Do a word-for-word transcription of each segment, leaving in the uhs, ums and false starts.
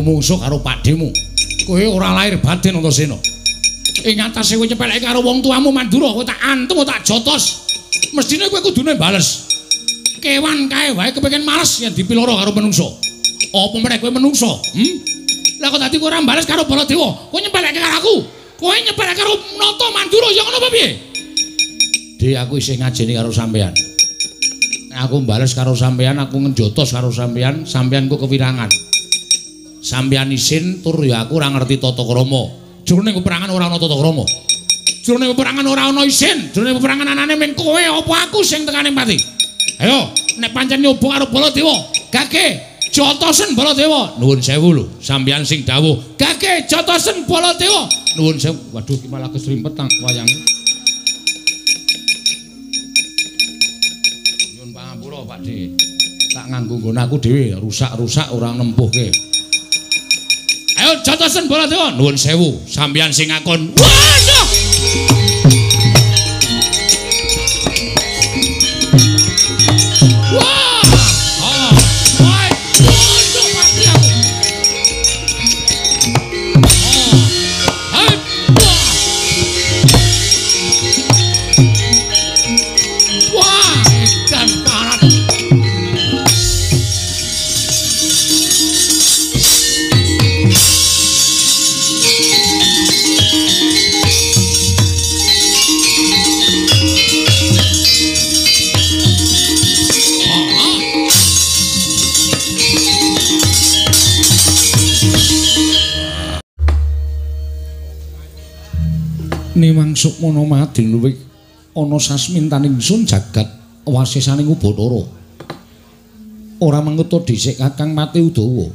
mungsuh karo pakdemu. Kowe ora lahir batin Antasena. Ing atase kowe nyepeleke karo wong tuamu Mandura, kowe tak antem tak jotos. Mestine kowe kudune bales. Kewan kae wae kepengin males yen dipiloro karo menungso. Apa meneh kowe menungso? Hm? Lah kok dadi kowe ora bales karo Baladewa? Kowe nyepeleke karo aku. Kowe nyepeleke karo Nata Mandura ya ngono apa piye? Dik aku isih ngajeni karo sampean. Nek aku bales karo sampean, aku ngejotos karo sampean, sampean kok kewirangan. Sampeyan isin tur ya aku ora ngerti tata krama. Jroning peperangan ora ana tata krama. Jroning peperangan ora ana isin, jroning peperangan anane ming kowe apa aku sing tekaning pati. Ayo, nek pancen nyoba karo Baladewa, gage jotosen Baladewa. Nuwun sewu lho, sampeyan sing dawuh, gage jotosen Baladewa. Nuwun sewu. Waduh iki malah kesrimpet tang wayange. Nyuwun pangapura, Pakde. Tak nganggo nggon aku dhewe, rusak-rusak ora nempuhke. Ayo jotosen Baladewa. Nuwun sewu, sampeyan sing ngakon. Waduh. Wah! Oh, wah, waduh mati aku. Oh. Hai. Wah. Wah, edan karat. Niwangsuk Manamading luwih ana sasmintaning sun jagat wasisaning Ubatara. Ora manguta dhisik Kakang Pati Udawa.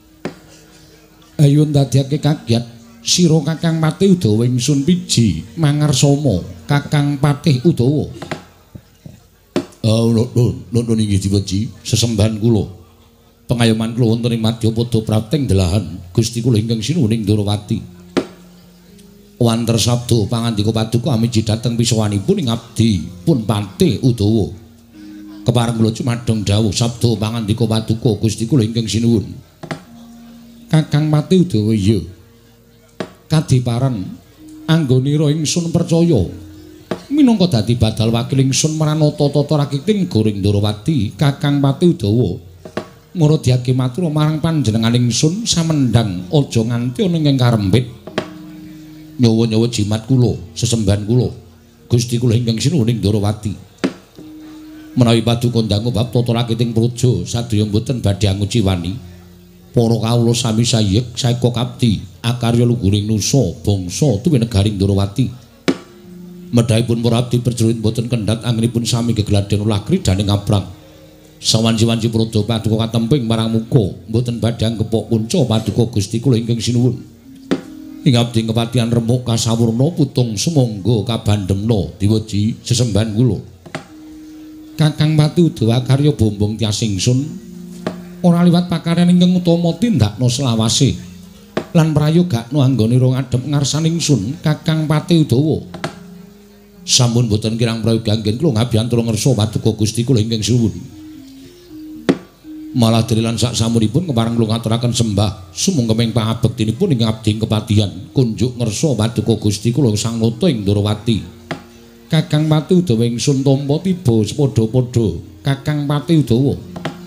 Ayo ndadekake kagiat sira Kakang Pati Udawa ingsun piji mangarsama Kakang Patih Udawa. Oh, nuwun, nuwun inggih diweji sesembahan kula. Pengayoman kula wonten ing Madyapada Prapting delahan Gusti kula ingkang sinuhing Ndarawati. Wanter sabda pangandika paduka amiji dhateng pisowanipun ing abdi pun Patih Udawa. Kepareng kula cumadhong dawuh sabda pangandika paduka Gusti kula ingkang sinuwun. Kakang Patih Udawa iya. Kadiparan anggonira ingsun percaya minangka dadi badal wakil ingsun maranata tata rakiting Goring Ndarawati. Kakang Patih Udawa ngurudyake matur marang panjenengan ingsun samendang aja nganti ana ing karempit. Nyawa-nyawa jimat kula, sesembahan kula, Gusti kula ingkang sinuhing Ndarawati. Menawi paduka ndangu bab tata rakiting praja sadaya mboten badhe anguci wani. Para kawula sami sayek saeka kabdi akarya luhuring nusa bangsa tuwi negaring Ndarawati. Medhahipun para abdi perjurit mboten kendhat anggenipun sami gegladen ulah kridaning aprang. Sawanci-wanci praja paduka katemping marang muka mboten badhe anggepok punca paduka Gusti kula ingkang sinuwun. Ing abdi kepatihan remuk kasawurna putung sumangga kabandhemna diweji sesembahan kula. Kakang Pati Udawa karya bombong tias ingsun ora liwat pakaryan ingkang utama tindakna selawase lan prayogakna anggonira ngadhep ngarsaning ingsun Kakang Pati Udawa. Sampun boten kirang prayoga anggen kula ngabiyantura ngersa paduka Gusti kula ingkang sinuwun. Malah dirilan sak samunipun kepareng kula ngaturaken sembah sumangga pangabektinipun ing abdi kepatihan kunjuk ngersa paduka Gusti kula Sang Nata ing Ndarawati. Kakang Pati Udawa ingsun tampa tiba sepadha-padha Kakang Pati Udawa.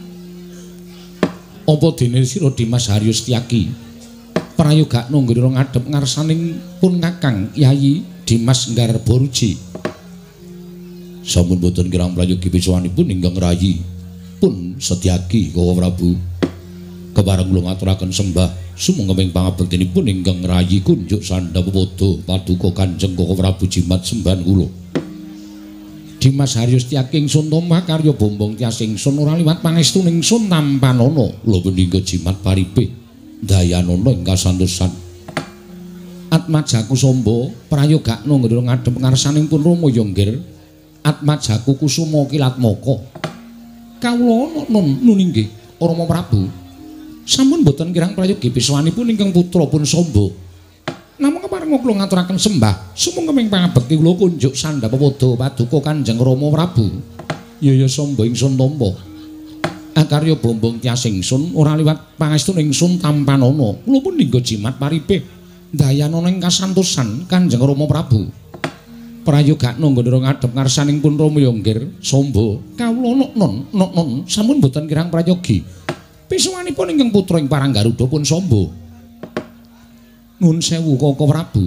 Apa dene sira Dimas Haryostyaki prayogakna nggira ngadhep ngarsaning pun Kakang Yayi Dimas Garbaruji. Sampun boten kirang prayogi pisowanipun ingkang rayi pun Setyaki Kawa Prabu. Kepareng kula ngaturaken sembah sumangga ing pangabektinipun ingkang rayi kunjuk sandhapada paduka Kanjeng Kawa Prabu jimat sembahan kula. Dimas Haryostyaki ingsun tamah karya bombong tias ingsun ora liwat pangestuning ingsun tampanana lho menika jimat paripih dayanana ing kasantosan. Atmajaku Samba prayogakna ngira ngadhep ngarsaning pun Rama Yonggir. Atmajaku Kusuma Kilatmaka. Kawula nun nuninggih Rama Prabu sampun boten kirang prayogi pisowanipun ingkang putra pun Samba. Namung kepareng kula ngaturaken sembah sumangga ing pangabekti kula kunjuk sandhapada paduka Kanjeng Rama Prabu. Ya ya Samba ingsun tampa. Akarya bombong tias ingsun ora liwat pangestun ingsun tampanana. Kula pun ninggo jimat paripe dayanana ing kasantosan Kanjeng Rama Prabu. Prayogakna nggone ngadhep ngarsaning pun Rama Yonggir Samba. Kawula non non non sampun boten kirang prayogi. Pisuwanipun ingkang putra ing Paranggaruda pun Samba. Nuwun sewu Kaka Prabu.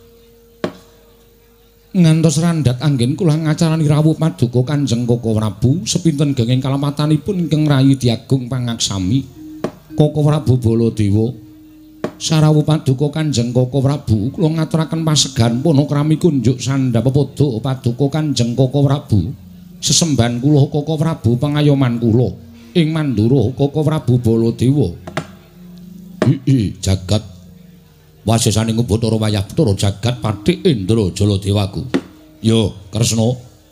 Ngantos randhat anggen kula ngacarani rawuh paduka Kanjeng Kaka Prabu sepinten genging kalamatanipun ingkang rayi diagung pangaksami Kaka Prabu Baladewa sarawuh paduka Kanjeng Kaka Prabu kula ngaturaken pasegan panakrami kunjuk sandhapada paduka Kanjeng Kaka Prabu sesembahan kula Kaka Prabu pangayoman kula ing Mandura Kaka Prabu Baladewa. Ii jagat wasesaning Bathara wayah Bathara jagat Pathik Indra Jaladewaku. Yo Kresna.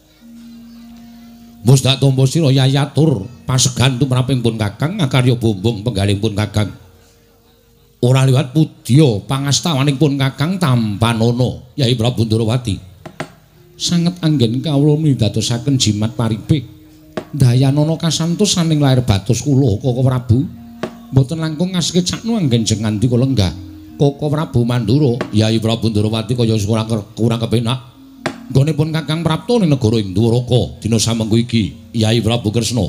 Mus dak tampa sira yayatur pasegan tumraping pun Kakang ngakarya bombong penggaling pun Kakang. Ora liwat pudya pangastawaning pun Kakang Tampanana Yai Prabu Ndrawati. Sanget anggen kawula midhatosaken jimat paripe dayanana kasantosaning lair batos kula Kaka Prabu. Mboten langkung ngasike cakna anggen jengandi kula lenggah. Kaka Prabu Mandura Yai Prabu Ndrawati kaya kurang kurang kepenak nggone pun Kakang prapta ning negara ing Dwaraka dina samengko iki Yai Prabu Kresna.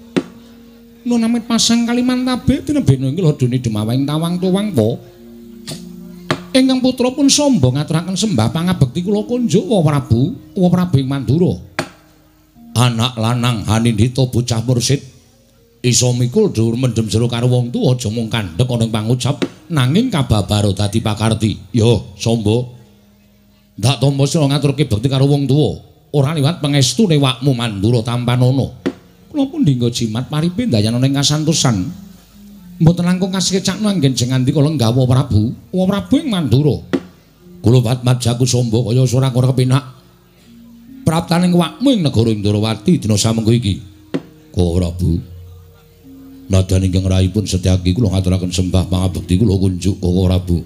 Nun amit pasang Kalimantabe tinebena ing ladone Demawang Tawang Tuwangpa. Ingkang putra pun Samba ngaturaken sembah pangabekti kula kunjuk Wa Prabu, Wa Prabu ing Mandura. Anak lanang Hanindita bocah mursid isa mikul dhuwur mendem jero karo wong tuwa aja mung kandhek ana ing pangucap nanging kababaro dadi pakarti. Yo Samba. Ndak tampa sira ngaturke bekti karo wong tuwa ora liwat pangestune wakmu Mandura Tampanana. Kula pun dinggo jimat paripe dayanana ing kasantosan. Mboten langkung kasih cakna anggen jengandi kala nggawa Prabu, Wa Prabu ing Mandura. Kula mat-mat jaku Samba kaya ora ora kepenak. Praptaning wakmu ing negara Indrawati dina samengko iki. Kala Prabu. Nadyan ingkang rayipun Setyaki kula ngaturaken sembah pangabekti kula kunjuk Kaka Prabu.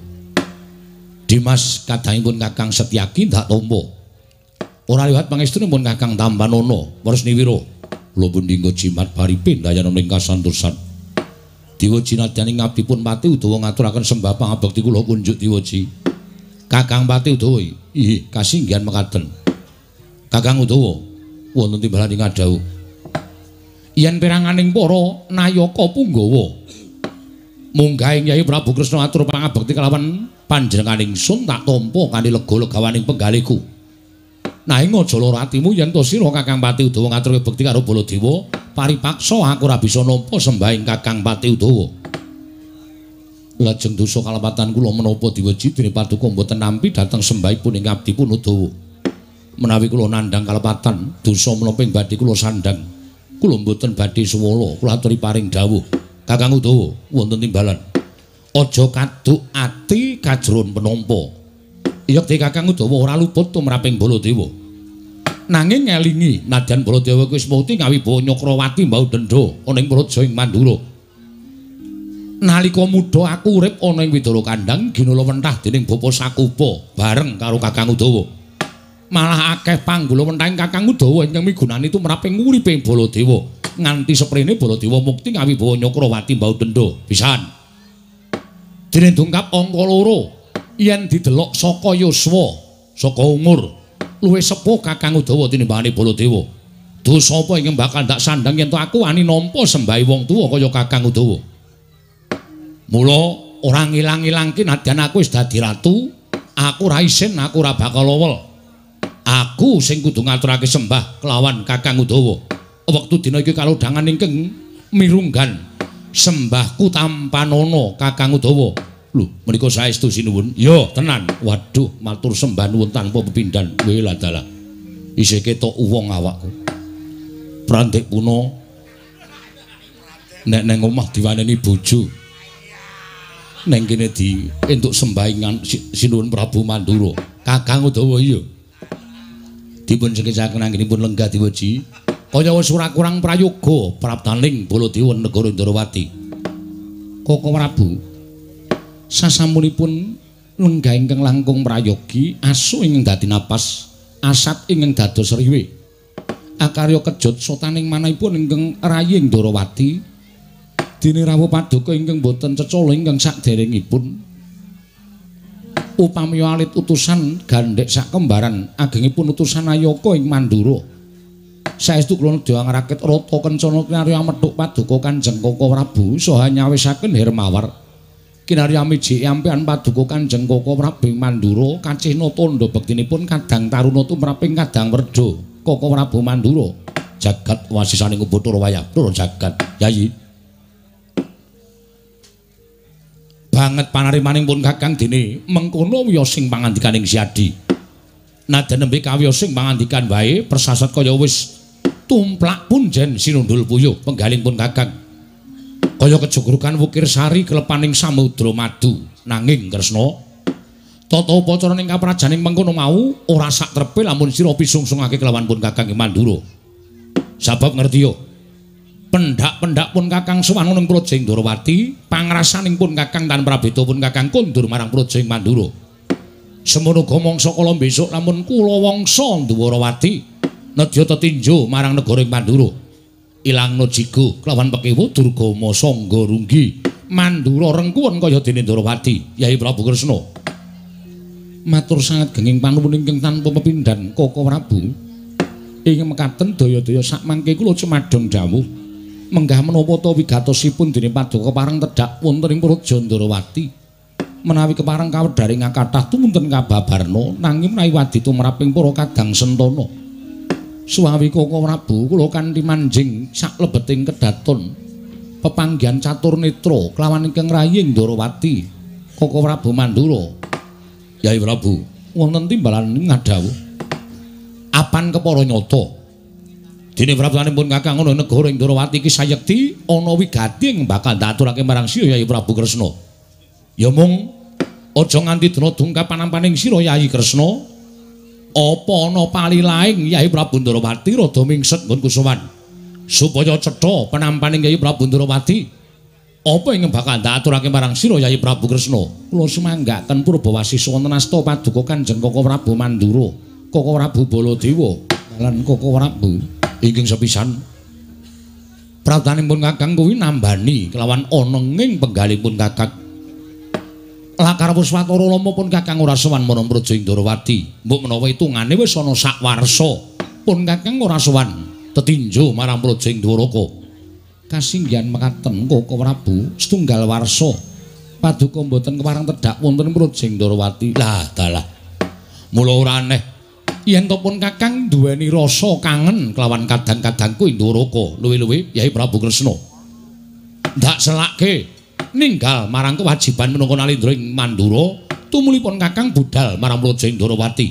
Dimas kadangipun Kakang Setyaki ndak tampa. Ora liwat pangestunipun Kakang Tampanana Warsniwira. Kula pun dinggo jimat paripe dayanana ing kasantosan. Diwaji nadyan ing ngabdipun Pati Udawa ngaturaken sembah pangabekti kula kunjuk Diwaji. Kakang Pati Udawa, ih kasinggihan mekaten. Kakang Udawa wonten timbalan ing adhau. Yen peranganing para nayaka Punggawa munggah ing Yai Prabu Kresna atur pangabekti kalawan panjenenganing sun tak tampa kanthi lega-legawaning penggaliku. Nanging aja lara atimu yen to sira Kakang Pati Udawa ngaturke bekti karo Baladewa paripaksa aku ora bisa nampa sembah ing Kakang Pati Udawa. Lajeng dosa kalepatan kula menapa Diwaji dene paduka mboten nampi dhateng sembahipun ing abdipun Udawa. Menawi kula nandhang kalepatan dosa menapa ing badhe kula sandhang. Kula mboten badhe suwala, kula aturi paring dawuh. Kakang Udawa wonten timbalan. Aja kaduk ati kajron penampa. Iya te Kakang Udawa ora luput tumraping Baladewa. Nanging ngelingi nadyan Baladewa wis mukti ngawibawa Nyakrawati mbau dendha ana ing praja ing Mandura. Nalika muda aku urip ana ing Widara Kandhang ginala wentah dening Bapa Sakupa bareng karo Kakang Udawa. Malah akeh panggula wentahing Kakang Udawa ingkang migunani tumraping uripe Baladewa nganti seprene Baladewa mukti ngawibawa Nyakrawati mbau dendha pisan. Dene dungkap angka loro yen didelok saka yuswa saka umur luwih sepuh Kakang Udawa tinimbangane Baladewa. Dosa apa ingkang bakal ndak sandhang yen to aku wani nampa sembahe wong tuwa kaya Kakang Udawa. Mula ora ngilang-ilangke nadyan aku wis dadi ratu, aku ora isin, aku ora bakal lowel. Aku sing kudu ngaturake sembah kelawan Kakang Udawa. Wektu dina iki kalodhangan ingkang mirunggan sembahku Tampanana Kakang Udawa. Lho, menika saestu sinuwun. Ya, tenan. Waduh, matur sembah nuwun tanpa pepindhan. Wela dalah. Isih ketok uwong awakku. Prantik puna nek nang omah diwaneni bojo. Neng kene di entuk sembahingan sinuwun Prabu Mandura. Kakang Udawa iya. Dipun sekecaken anggenipun lenggah Diwaji. Kaya wis ora kurang prayoga praptaning Baladewa negara Indrawati. Kaka Prabu sasampunipun lenggah ingkang langkung prayogi asu ingkang dadi napas asat ingkang dados riwe. Akarya kejut sotaning manahipun ingkang rayi Indrawati Dene rawuh paduka ingkang boten cecala ingkang saderengipun upami alit utusan gandhek sak kembaran agengipun utusan Ayaka ing Mandura saestu kula nedya ngrakit rata kencana kinarya amethuk paduka Kanjeng Koko Prabu saha nyawisaken Hermawar kinarya miji ampean paduka Kanjeng Koko Prabu ing Mandura kacihna tandha bektinipun kadang taruna tumraping kadang werda Koko Prabu Mandura jagat wasisaning Bathara Wayah Loro jagat Yayi banget panarimaning pun Kakang dene mengkono wiyosing pangandikaning Siadi nadan nembe kawiyosing pangandikan wae persasat kaya wis tumplak pun jen sinundul puyuh penggaling pun Kakang kaya kejogrukan wukir sari kelepaning samudra madu nanging Kresna tata upacara ning kaprajaning mengkono mau ora sak trepe lamun sira pisungsungake kelawan pun Kakang ing Mandura sabab ngerti yo pendak-pendak pun Kakang sowan ning Projeng Ndorowati pangrasaning pun Kakang tan prabeda pun Kakang kondur marang Projeng Mandura semono uga mangsa kala besok lamun kula wangsa Ndwarawati nedya tetinjo marang negara ing Mandura ilangna jigo kelawan pekewo Durgama Sangga Runggi Mandura rengkuwen kaya dene Ndorowati Yai Prabu Kresna matur sanget genging panuwun ingkang tanpa pepindhan Koko Prabu ing mekaten daya-daya sak mangke kula cemadhong dawuh menggah menapa ta wigatosipun dening paduka pareng tedhak wonten ing Praja Ndorowati menawi kepareng kawedharing kathah tumunten kababarna nanging menawi wadi tumraping para kadang sentana suwawi Koko Prabu kula kanthi manjing saklebeting kedaton pepanggihan catur netra kelawan ingkang rayi ing Ndorowati Koko Prabu Mandura Yai Prabu wonten timbalan ngadhawuh apan kepara nyata dene prabtanipun Kakang ana negara ing Ndorowati iki sayekti ana wigati ing bakal ndaturake marang sira Yai Prabu Kresna. Ya mung aja nganti dina dungkap panampaning sira Yai Kresna. Apa ana palilaing Yai Prabu Ndorowati rada mingset nggonku sowan supaya cetha penampaning Yai Prabu Ndorowati. Apa ing bakal ndaturake marang sira Yai Prabu Kresna? Kula sumanggaken Purbawasisa wonten asta paduka Kanjeng Koko Prabu Mandura, Koko Prabu Baladewa, lan Koko Prabu ingkang sepisan prabtanipun Kakang kuwi nambani kelawan ana ing penggalipun Kakang lakar Puswatara Rama pun Kakang ora sowan marang Projeng Ndorowati mbok menawa hitungane wis ana sak warsa pun Kakang ora sowan tetinjo marang Projeng Dwaraka kasinggihan mekaten Koko Prabu setunggal warsa paduka mboten kepareng tedhak wonten Projeng Ndorowati lah dalah mula ora aneh yen to pun Kakang duweni rasa kangen kelawan kadang-kadangku ing Ndoraka luwih-luwih Yai Prabu Kresna ndak selake ninggal marang kewajiban menungko nalindra ing Mandura tumulipun Kakang budal marang Projeng Ndorowati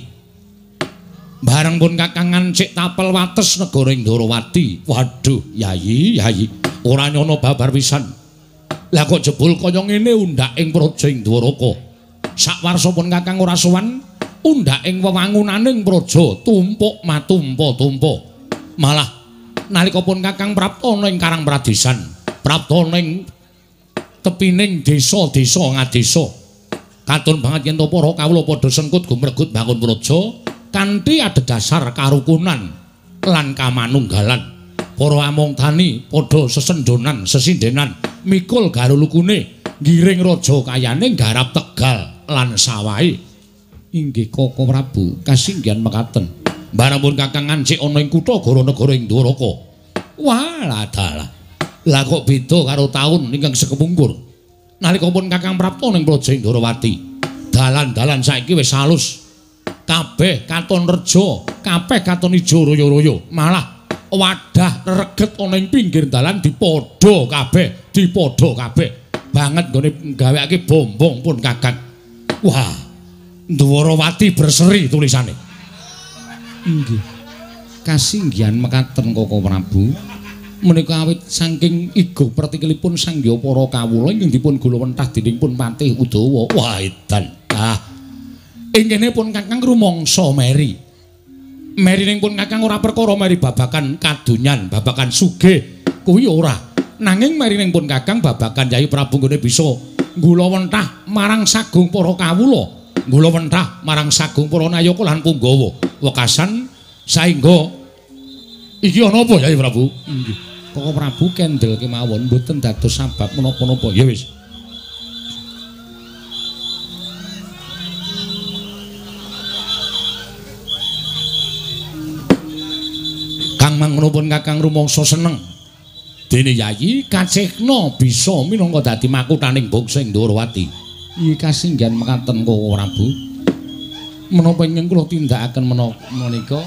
bareng pun Kakang ngancik tapel wates negara ing Ndorowati waduh Yai Yai ora nyono babar pisan lah kok jebul kaya ngene undak ing Projeng Ndoraka sakwarsa pun Kakang ora sowan undak ing wewangunaning praja tumpuk matumpa-tumpa malah nalika pun Kakang prapta ana ing Karang Pradesan prapta ning tepining desa-desa ngadesa katun banget yen to para kawula padha sengkut gumregut bangun praja kanthi adhedhasar karukunan lan kamanunggalan para among tani padha sesendhonan sesindenan mikul garulukune ngiring raja kayane garap Tegal lan sawahe inggih Koko Prabu kasinggihan mekaten bareng pun Kakang ngancik ana ing kutha gara-negara ing Ndoraka walah dalah lah kok beda karo taun ingkang sekepungkur nalika pun Kakang prapta ning Projeng Ndorowati dalan-dalan saiki wis halus kabeh katon reja kabeh katon ijo royo-royo malah wadah reget ana ing pinggir dalan dipadha kabeh dipadha kabeh banget nggone gawekake bombong pun Kakang wah Ndwarawati berseri tulisane. Nggih. Kasinggihan mekaten Koko Prabu. Menika awit saking igo pertikilipun sanggya para kawula ingkang dipun gulawentah dening pun Patih Udawa. Wah edan. Ah. Ing kene pun Kakang rumangsa meri. Merining pun Kakang ora perkara meri babakan kadonyan, babakan sugih kuwi ora. Nanging merining pun Kakang babakan Yai Prabu nggone bisa gulawentah marang sagung para kawula. Gula wentah marang sagung para nayaka lan punggawa wekasan saengga iki ana apa Yai Prabu? Nggih Koko Prabu kendel kemawon mboten dados sabab menapa-napa. Ya wis. Kang mangunipun Kakang rumangsa seneng. Dene Yayi kacekna bisa minangka dadi makuthaning bangsa Ndorowati. Iki kasinggihan mekaten Koko Prabu. Menapa ingkang kula tindakaken menika?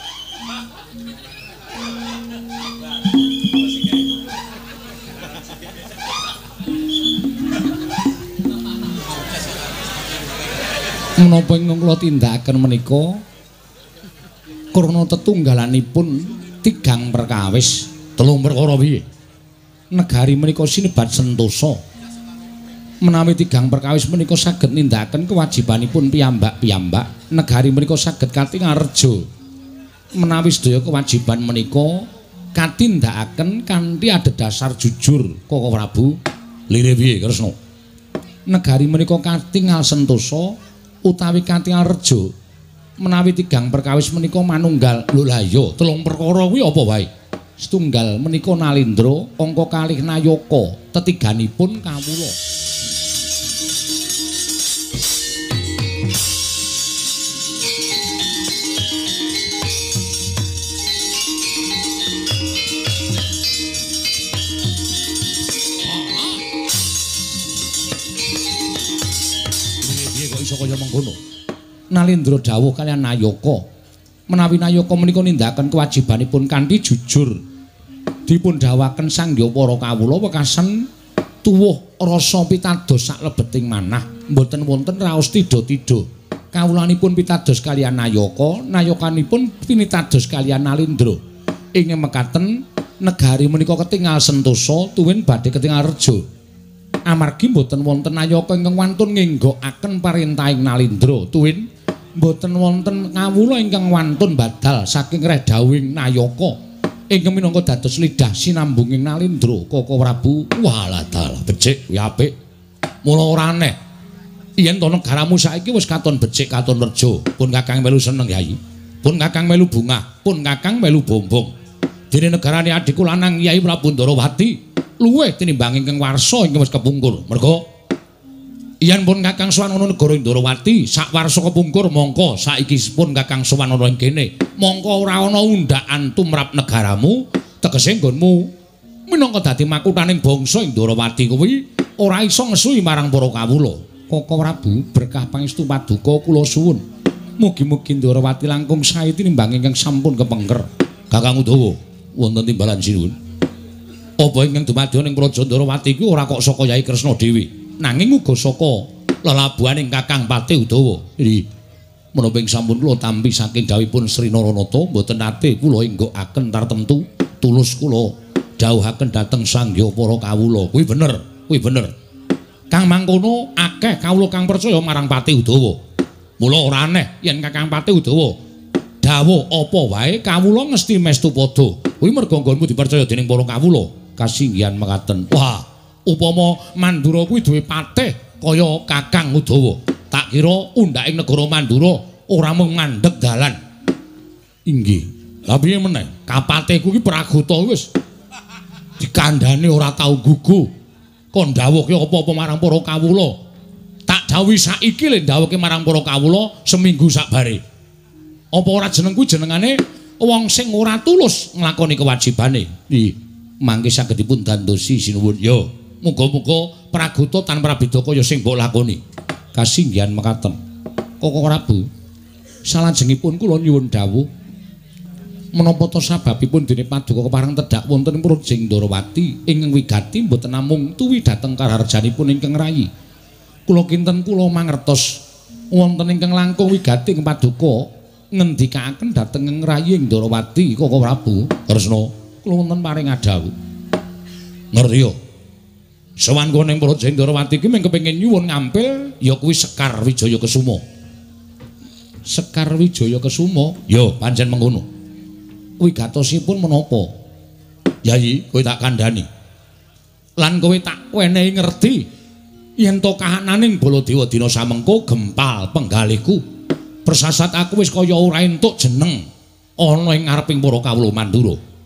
Menapa ingkang kula tindakaken menika? Krana tetunggalanipun tigang perkawis, telung perkara piye? Negari menika sinebat sentosa. Menawi tigang perkawis menika saged nindakaken kewajibanipun piyambak-piyambak, negari menika saged katingal reja. Menawi sedaya kewajiban menika katindakaken kanthi adhedhasar jujur, Koko Prabu. Lire piye, Kresna? Negari menika katingal sentosa utawi katingal reja. Menawi tigang perkawis menika manunggal. Lho la iya, telung perkara kuwi apa wae? Setunggal menika Nalindra, angka kalih Nayaka, tetiganipun kawula. Piye kok iso kaya mengkono? Nalindra dawuh kaliyan Nayaka. Menawi Nayaka menika nindakaken kewajibanipun kanthi jujur, dipun dawuhaken sangya para kawula wekasan tuwuh rasa pitados saklebeting manah, mboten wonten raos tida-tida. Kawulanipun pitados kaliyan Nayaka, Nayakanipun pinitados kaliyan Nalindra. Ing mekaten negari menika ketingal sentosa, tuwin badhe ketingal reja. Amargi mboten wonten Nayaka ingkang wantun ngenggokaken parentahing Nalindra, tuwin mboten wonten kawula ingkang wantun badal saking redhawing Nayaka ingkang minangka dados lidah sinambunging Nalindra. Koko Prabu, walah dalah becik kuwi apik. Mula ora aneh yen to negaramu saiki wis katon becik katon reja. Pun Kakang melu seneng Yayi, pun Kakang melu bungah, pun Kakang melu bombong. Dene negarane adhiku lanang Yai Prabu Ndorowati luwih tinimbang ingkang warsa ingkang wis kepungkur. Merga yen pun Kakang sowan ana negara Ndorowati sak warsa kepungkur, mongko saiki pun Kakang sowan ana ing kene, mongko ora ana undhakan tumrap negaramu, tegese nggonmu minangka dadi makuthaning bangsa ing Ndorowati kuwi ora iso ngesui marang para kawula. Koko Prabu, berkah pangestu paduka kula suwun. Mugi-mugi Ndorowati langkung sae tinimbang ingkang sampun kepengker. Kakang Udawa, wonten timbalan sinuwun. Apa ingkang dumadya ning Praja Ndorowati kuwi ora kok saka Yai Kresna dhewe, nanging uga saka lelabuhaning Kakang Patih Udawa. Iki menapa ing sampun kula tampi saking dawuhipun Sri Naranata, mboten nate kula enggokaken tartemtu, tulus kula dawuhaken dhateng sangya para kawula. Kuwi bener, kuwi bener. Kang mangkono akeh kawula kang percaya marang Patih Udawa. Mula ora aneh yen Kakang Patih Udawa dawuh apa wae kawula mesti mestu padha. Kuwi merga nggonmu dipercaya dening para kawula. Kasinggihan mekaten. Wah, upama Mandura kuwi duwe patih kaya Kakang Udawa, tak kira undhaking negara Mandura ora mung mandheg dalan. Inggih. Lah piye meneh? Kapatihku ki Pragata wis dikandhani ora tau gugu. Kon dawuhke apa-apa marang para kawula. Tak dawuhi saiki le dawuhke marang para kawula seminggu sakbare. Apa ora jenengku jenengane wong sing ora tulus nglakoni kewajibane. Nggih. Mangke saged dipun dandosi sinuwun. Yo. Muga-muga Pragata tanpa beda kaya sing mbok lakoni. Kasinggihan mekaten. Koko Prabu, salajengipun kula nyuwun dawuh menapa to sababipun dene paduka kepareng tedhak wonten Praja Ndorowati ingkang wigati mboten namung tuwi dhateng kararjanipun ingkang rayi. Kula kinten kula mangertos wonten ingkang langkung wigati ing paduka ngendikaken dhateng ing rayi Ndorowati. Koko Prabu Kresna, kula wonten paring adhawuh. Ngerti yo? Sowan kowe ning Praja Ndorowati iki mung kepengin nyuwun ngampil ya kuwi Sekar Wijaya Kesuma. Sekar Wijaya Kesuma? Yo, pancen mengkono. Kuwi gatosipun menapa? Yayi, kowe tak kandhani. Lan kowe tak wenehi ngerti yen to kahananing Baladewa dina samengko gempal penggalihku. Persasat aku wis kaya ora entuk jeneng ana ing ngareping para kawula Mandura.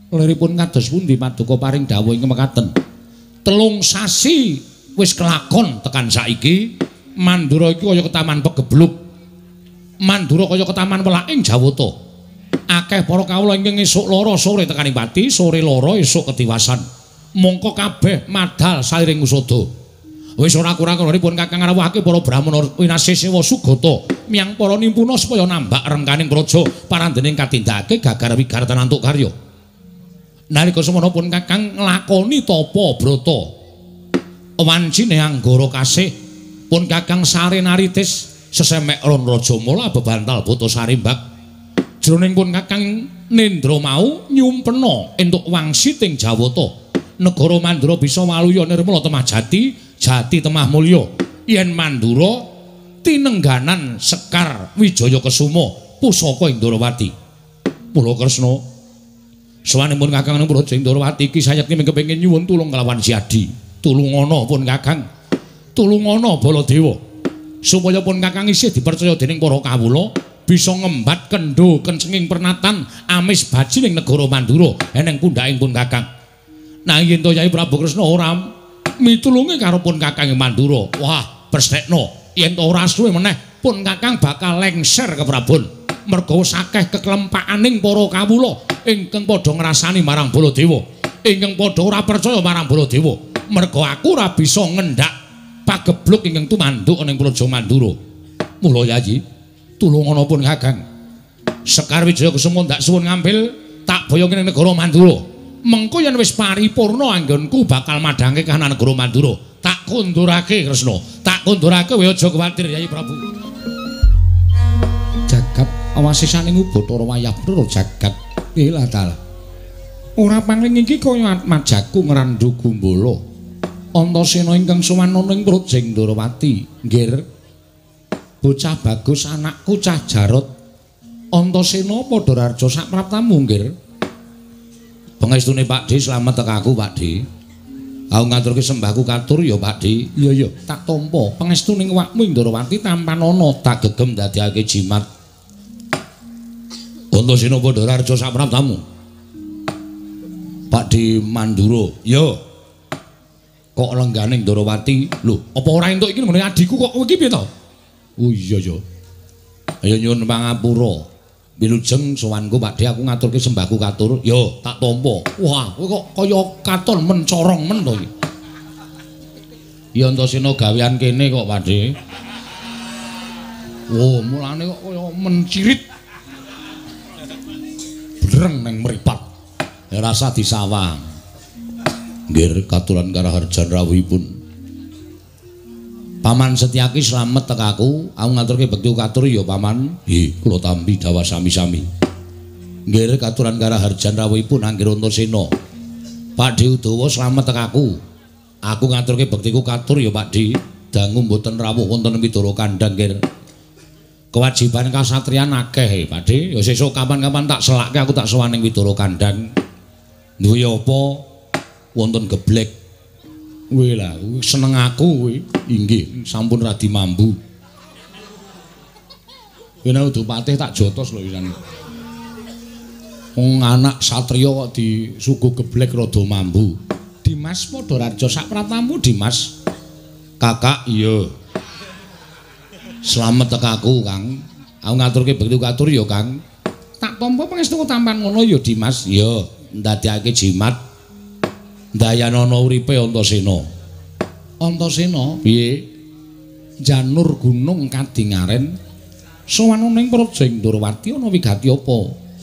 Liripun kados pundi Paduka paring dawuh ing mekaten. Telung sasi wis kelakon tekan saiki Mandura iki kaya ketaman pegebluk. Mandura kaya ketaman welaking Jawata. Akeh para kawula ingkang esuk lara sore tekaning pati, sore lara esuk ketiwasan. Mongko kabeh madal sairing usada. Wis ora kurang-kurangipun Kakang ngrawuhake para brahmana winasih sewa sugata miyang para nimpuna supaya nambak rengkaning praja parandening katindakake gagar wigar tanantuk karya. Nalika semana pun Kakang nglakoni tapa brata wancine anggara kasih pun Kakang sarenaritis sesemek ron raja mula bebantal buta sarimbak jroning pun Kakang Nendra mau nyumpena entuk wangsiting Jawata negara Mandura bisa waluya nirmala temah jati jati temah mulya yen Mandura tinengganan Sekar Wijaya Kesuma pusaka Indrawati. Mula Kresna sawanipun Kakang ing Praja Indrawati iki sayekti kepengin nyuwun tulung kelawan Siadi. Tulungana pun Kakang. Tulungana Baladewa. Supaya pun Kakang isih dipercaya dening para kawula bisa ngembat kendho kencenging pernatan amis bajining negara Mandura eneng pundhaking pun Kakang. Nah yen to Yai Prabu Kresna ora mitulungi karo pun Kakang ing Mandura, wah pestekno yen to ora suwe meneh pun Kakang bakal lengser ke Prabon. Merga sakeh keklempakaning para kawula ingkang padha ngrasani marang Baladewa, ingkang padha ora percaya marang Baladewa. Merga aku ora bisa ngendhak pagebluk ingkang tumanduk ning Praja Mandura. Mula Yayi, tulungana pun Kakang. Sekar Wijaya Kesuma ndak suwun ngambil tak boyongi ning negara Mandura. Mengko yen wis paripurna anggonku bakal madhange kahanan negara Mandura. Tak kundurake Kresna. Tak kundurake kowe aja kuwatir Yai Prabu. Jagat awasisaning Bathara Wayahpura jagat ilatal. Ora pangling iki kaya Atmajaku ngrandu Gumbala. Antasena ingkang suwanana ing Praja Indrawati. Nggir. Bocah bagus anakku cah Jarot. Antasena padha rarja sak praptamu nggir. Pangestune Pakde slamet tekaku Pakde. Aku ngaturke sembahku katur ya Pakde. Iya iya tak tampa pangestuning awakmu Indrawati tampanana tak gegem dadekake jimat. Antasena padha rarja sak praptamu. Pakde Mandura. Ya. Kok lenggane Indrawati? Lho, apa ora entuk iki ngene adikku kok kowe iki piye to? Oh iya ya. Ayo nyuwun pangapura. Wilujeng sowanku Pakde aku ngaturke sembahku katur. Yo, tak tampa. Wah, kowe kok kaya katon men corong men to iki. Ya Antasena gawean kene kok Pakde. Oh, mulane kok kaya mencirit. Breng neng mripat. Ya rasa disawang. Nggih katuran karaharjan rawuhipun. Paman Setyaki slamet tekaku, aku ngaturke bekti katur ya Paman. Nggih, kula tampi dawa sami-sami. Nggih katuran karaharjan rawuhipun Anggir Antasena. Pakde Udawa slamet tekaku. Aku ngaturke bektiku katur ya Pakde. Dangu mboten rawuh wonten Widara Kandhang nggih. Kewajiban kasatriyan akeh Pakde. Ya sesuk kapan-kapan tak selake aku tak sowan ning Widara Kandhang. Duwe apa? Wonten geblek. Wih lah, seneng aku wih. Inggih, sampun radi mambu. Kena Udupatih tak jotos lho isan. Wong anak satriya kok disuguh geblek rada mambu. Dimas padha rarja sak pratamu Dimas. Kakak iya. Slamet tekaku Kang. Aku ngaturke bekti katur ya Kang. Tak tampa pangestu tampan ngono ya Dimas. Ya, ndadekake jimat. Dayanana uripe Antasena. Antasena piye? Janur gunung kadingaren sowan ning Praja Indrawati ana wigati apa?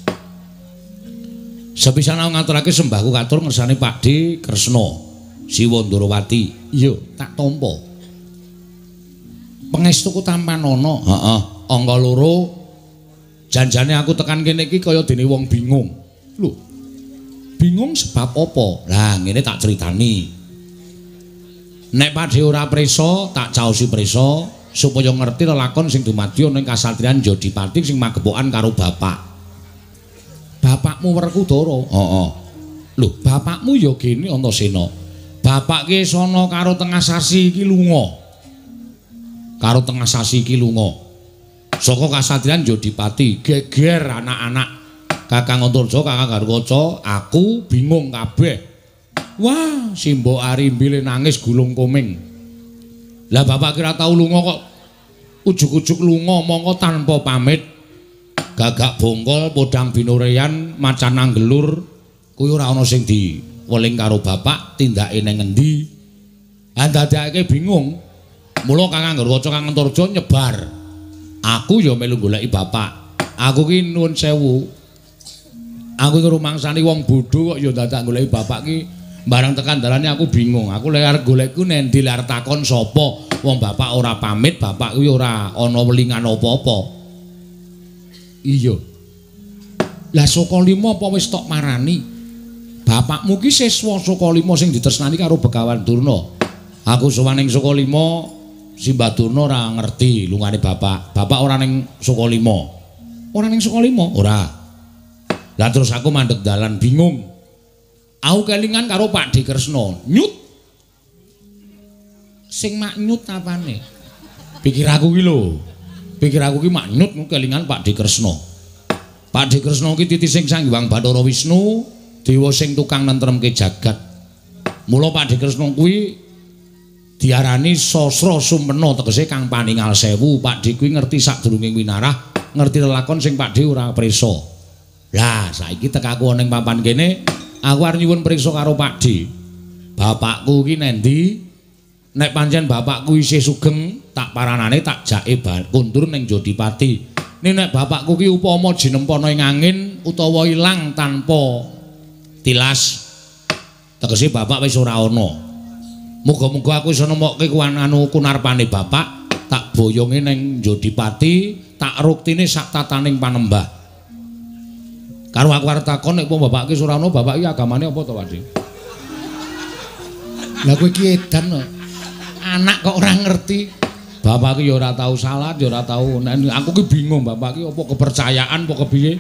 Sepisan aku ngaturake sembahku katur ngersane Pakde Kresna Siwa Ndrawati. Iya, tak tampa. Pangestuku tampanana. Heeh, angka loro. Janjane aku tekan kene iki kaya dene wong bingung. Lho, bingung sebab apa? Lah ngene tak critani. Nek Pakde ora prisa, tak caosi prisa supaya ngerti lelakon sing dumadya ning kasatriyan Jodipati sing magepokan karo bapak. Bapakmu Werkudara. Heeh. Lho, bapakmu ya gene Antasena. Bapak ki sono karo tengah sasi iki lunga. Karo tengah sasi iki lunga. Saka kasatriyan Jodipati geger anak-anak Kakang Antarja, Kakang Garwaca, aku bingung kabeh. Wah, si Mbok Arimbile nangis gulung koming. Lah bapak kira tau lunga kok ujug-ujug lunga mongko tanpa pamit. Gagak bongkol podang binureyan macan anggelur kuwi ora ana sing diweling karo bapak tindake ning endi. Ha dadake bingung. Mula Kakang Garwaca Kakang Antarja nyebar. Aku ya melu goleki bapak. Aku ki nuwun sewu. Aku iki rumangsani wong bodho kok ya dadak goleki bapak ki barang tekan dalane aku bingung. Aku lek arep golekku nendi lek takon sapa. Wong bapak ora pamit, bapak kuwi ora ana welingan apa-apa. Iya. Lah Sukalima apa wis tok marani? Bapakmu ki siswa Sukalima sing ditresnani karo Begawan Durna. Aku sowan ning Sukalima, Simbah Durna ora ngerti lungane bapak. Bapak ora ning Sukalima. Ora ning Sukalima? Ora. Lah terus aku mandeg dalan bingung. Aku kelingan karo Pak D Kresna. Nyut. Sing mak nyut apane? Pikir aku ki lho. Pikir aku ki mak nyut kelingan Pak D Kresna. Pak D Kresna ki titi sing Sang Hyang Bathara Wisnu, dewa sing tukang nentremke jagat. Mula Pak D Kresna kuwi diarani Sasra Sumpena tegese kang paningal sewu. Pak D kuwi ngerti sadurunge winarah, ngerti lelakon sing Pak D ora prisa. Lah saiki tekaku ning papan kene, aku arep nyuwun priksa karo Pak D. Bapakku ki nendi? Nek pancen bapakku isih sugeng, tak paranane tak jake kundur ning Jodipati. Ning nek bapakku ki upama jinempana ing angin utawa ilang tanpa tilas, tegese bapak wis ora ana. Muga-muga aku iso nemokke kuwan anu kunarpane bapak, tak boyonge ning Jodipati, tak ruktine sak tataning panembah. Karo aku arep takon nek bapak ki ora ana, bapak ki agamane apa to, Pak? Lah kowe ki edan kok. Anak kok ora ngerti. Bapak ki ya ora tau salat, ya ora tau. Aku ki bingung bapak ki apa kepercayaan apa kepiye.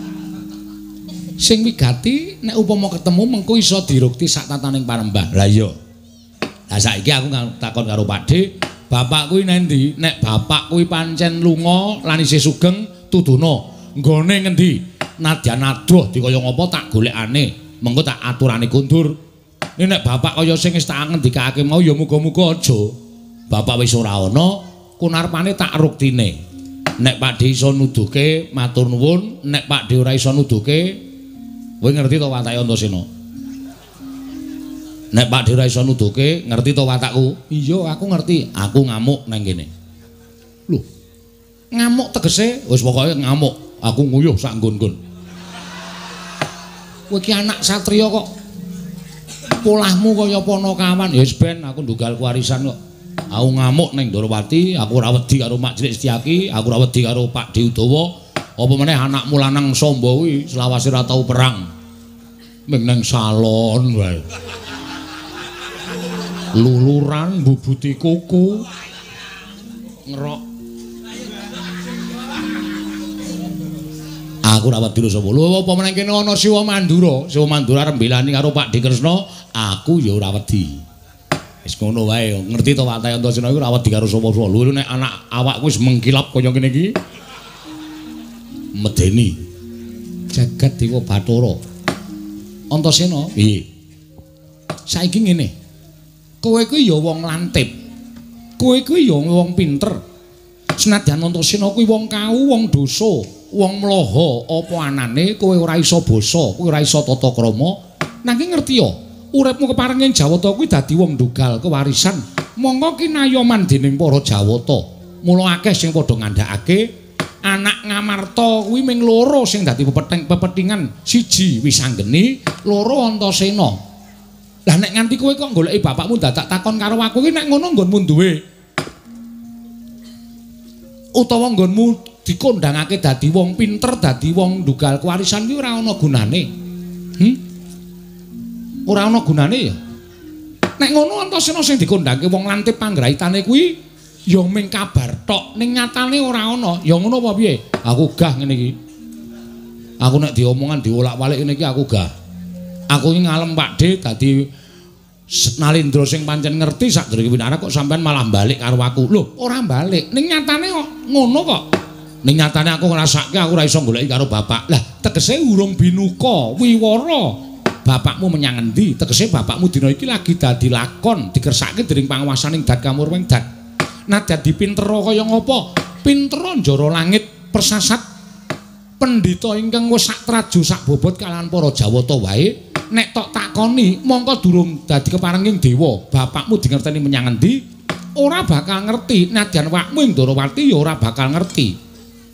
Sing wigati nek upama ketemu mengko iso dirukti sak tataning panembah. Lah iya. Lah saiki aku takon karo Pak D, bapak kuwi nendi? Nek bapak kuwi pancen lunga lan isih sugeng tuduna. Nggone ngendi? Nadyan adoh dikaya ngapa tak golekane, mengko tak aturane kundur. Nek bapak kaya sing wis tak ngendikake mau ya muga-muga aja. Bapak wis ora ana, kunarpane tak ruktine. Nek Pak D iso nuduhke matur nuwun, nek Pak D ora iso nuduhke, kowe ngerti to watake Antasena? Nek Pak D ora iso nuduhke, ngerti to watakku? Iya, aku ngerti. Aku ngamuk nang kene. Lho. Ngamuk tegese wis pokoke ngamuk. Aku nguyuh sak nggon-nggon. Kowe ki anak satriya kok polahmu kaya Panakawan. Ya wis ben aku ndunggal warisan kok. Aku ngamuk ning Ndorowati, aku ora wedi karo Mak Cilik Setyaki, aku ora wedi karo Pak D Udawa. Apa meneh anakmu lanang Samba kuwi selawase ora tau perang. Ming nang salon wae. Luluran mbubuti kuku. Ngerok. Aku ora wedi sapa. Lho apa meneh kene ana Siwa Mandura, Siwa Mandura arep mbelani karo Pak D Kresna, aku ya ora wedi. Wis ngono wae, ngerti to Pak Antasena iku ora wedi karo sapa-sapa. Lho nek anak awakku wis mengkilap kaya ngene iki. Medeni. Jagat Dewa Bathara. Antasena, piye? Saiki ngene. Kowe kuwi ya wong lantip. Kowe kuwi ya wong pinter. Senadyan Antasena kuwi wong kau, wong dosa. Wong mlaha apa anane kowe ora iso basa, kowe ora iso tata krama, nanging ngerti ya, uripmu kepareng ing Jawata kuwi dadi wong ndugal kewarisan. Monggo kinayoman dening para Jawata. Mula akeh sing padha ngandhakake anak Ngamarta kuwi ming loro sing dadi pepething pepethingan, siji Wisanggeni, loro Antasena. Lah nek nganti kowe kok goleki bapakmu dadak takon karo aku ki nek ngono nggonmu duwe utawa nggonmu dikondhangake dadi wong pinter, dadi wong ndugal kewarisan kuwi ora ana gunane. Hm? Ora ana gunane ya. Nek ngono Antasena sing dikondhangke wong lantip panggraitane kuwi ya ming kabar tok, ning nyatane ora ana. Ya ngono apa piye? Aku gah ngene iki. Aku nek diomongan diolak-walik ngene iki aku gah. Aku iki ngalem Pak D dadi Nalindra sing pancen ngerti sadurunge winara kok sampean malah balik karo aku. Lho, ora balik. Ning nyatane kok ngono kok. Ning nyatane aku ngrasake aku ora iso goleki karo bapak. Lah tegese urung binuka wiwara bapakmu menyang endi? Tegese bapakmu dina iki lagi dadi lakon dikersake dening panguwasaning Dat Kamurweng Dat. Nah dadi pintera kaya ngapa? Pintera njara langit persasat pendhita ingkang wis sak traju sak bobot kalahan para Jawata wae. Nek tok takoni mongko durung dadi keparenging dewa, bapakmu dingerteni menyang endi? Ora bakal ngerti. Nadyan wakmu ing Ndarawati ya ora bakal ngerti.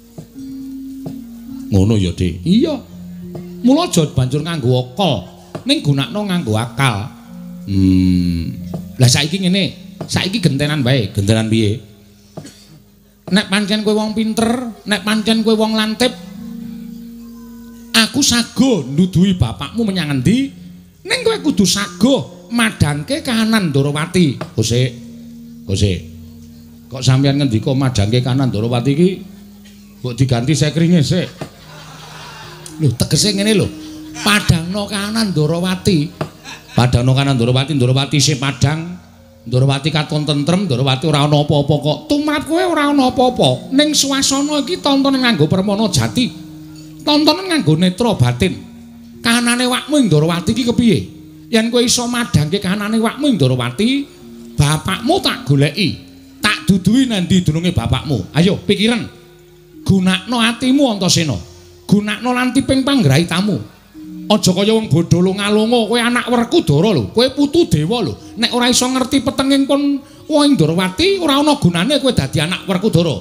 Ngono ya, Dik. Iya. Mula aja banjur nganggo akal, ning gunakno nganggo akal. Hmm. Lah saiki ngene, saiki gentenan wae, gentenan piye? Nek pancen kowe wong pinter, nek pancen kowe wong lantip, aku sago nuduhi bapakmu menyang endi, ning kowe kudu sago madangke kahanan Ndarawati. Gosek. Gosek. Kok sampeyan ngendika madangke kahanan Ndarawati iki mbok diganti sekringe sik. Lho tegese ngene lho. Padangno kahanan Ndarawati. Padangno kahanan Ndarawati, Ndarawati isih padang. Ndarawati katon tentrem, Ndarawati ora ana apa-apa kok. Tumrap kowe ora ana apa-apa. Ning swasana iki tontonan nganggo permana jati. Tontonan nganggo netra batin. Kahanane wakmu ing Ndarawati iki kepiye? Yen kowe iso madangke kahanane wakmu ing Ndarawati, bapakmu tak goleki. Tak duduhi nandi dununge bapakmu. Ayo pikiran. Gunakno atimu Antasena. Gunakno lantiping panggrahitamu. Aja kaya wong bodho lunga-lunga, kowe anak Werkudara lho, kowe putu dewa lho. Nek ora iso ngerti petenging pun wong Ndarawati, ora ana gunane kowe dadi anak Werkudara.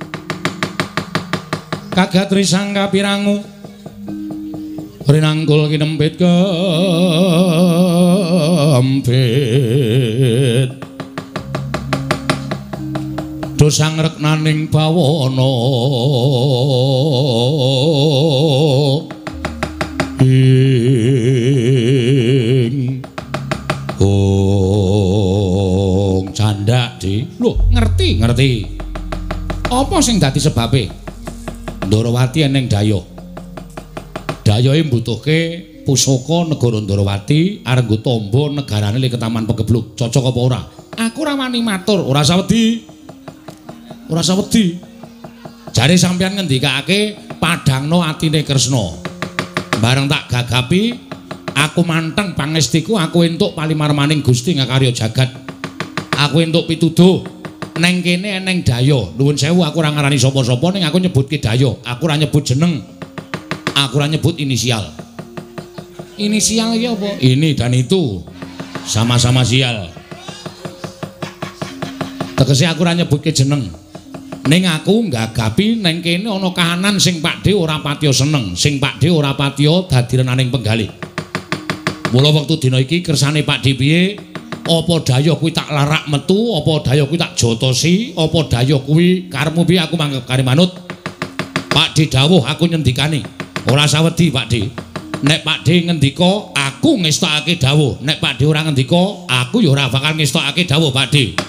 Kagatri sangka pirangu rinangkul kinempit kempit dosang reknaning bawana ing ong candak di lho ngerti ngerti apa sing dadi sebabe Ndarawati eneng daya dayahe mbutuhke pusaka negara Ndarawati arep nggo tamba negarane le Ketaman Pegebluk cocok apa ora aku ora wani matur ora usah wedi ora usah wedi jare sampeyan ngendikake padangno atine Kresna bareng tak gagapi aku manteng pangestiku aku entuk palimarmaning Gusti ngakarya jagat aku entuk pituduh neng kene eneng daya nuwun sewu aku ora ngarani sapa-sapa ning aku nyebutke daya aku ora nyebut jeneng aku ora nyebut inisial inisial iki apa ini dan itu sama-sama sial tegese aku ora nyebutke jeneng ning aku nggagapi neng kene ana kahanan sing Pakde ora patiya seneng sing Pakde ora patiya dadi renaning penggalih mula wektu dina iki kersane Pakde piye apa daya kuwi tak larak metu apa daya kuwi tak jotosi apa daya kuwi karepmu piye aku manggep kare manut Pakde dawuh aku nyendikani ora sawedi Pakde nek Pakde ngendika aku ngestokake dawuh nek Pakde ora ngendika aku ya ora bakal ngestokake dawuh Pakde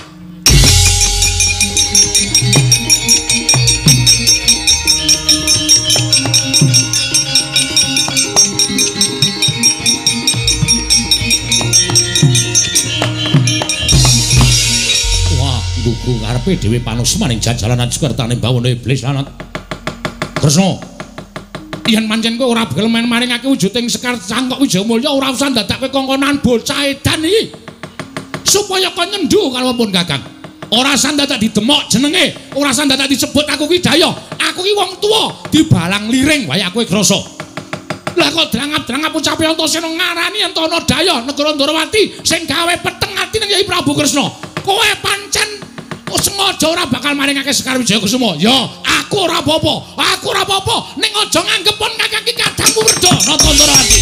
gugu karepe dhewe panusmaning jajalanan sukertane bawana iblis lanat Kresna yen pancen kowe ora bakal maringake wujuding Sekar Cangkok Wijayamulya ora usah ndadake kongkonan bocah edan iki supaya kon nyendu kalopun Kakang ora usah dadak didemok jenenge ora usah dadak disebut aku ki daya aku ki wong tuwa dibalang liring wae aku krasa lah kok drangap-drangap ucape Antasena ngarani Antana Daya negara Ndarawati sing gawe peteng ati ning Kyai Prabu Kresna kowe pancen sengaja ora bakal maringake Sekar Wijayakusuma. Ya, aku ora apa-apa. Aku ora apa-apa. Ning aja nganggep pon Kakang ki kadangmu Werda Nata Ndarawati.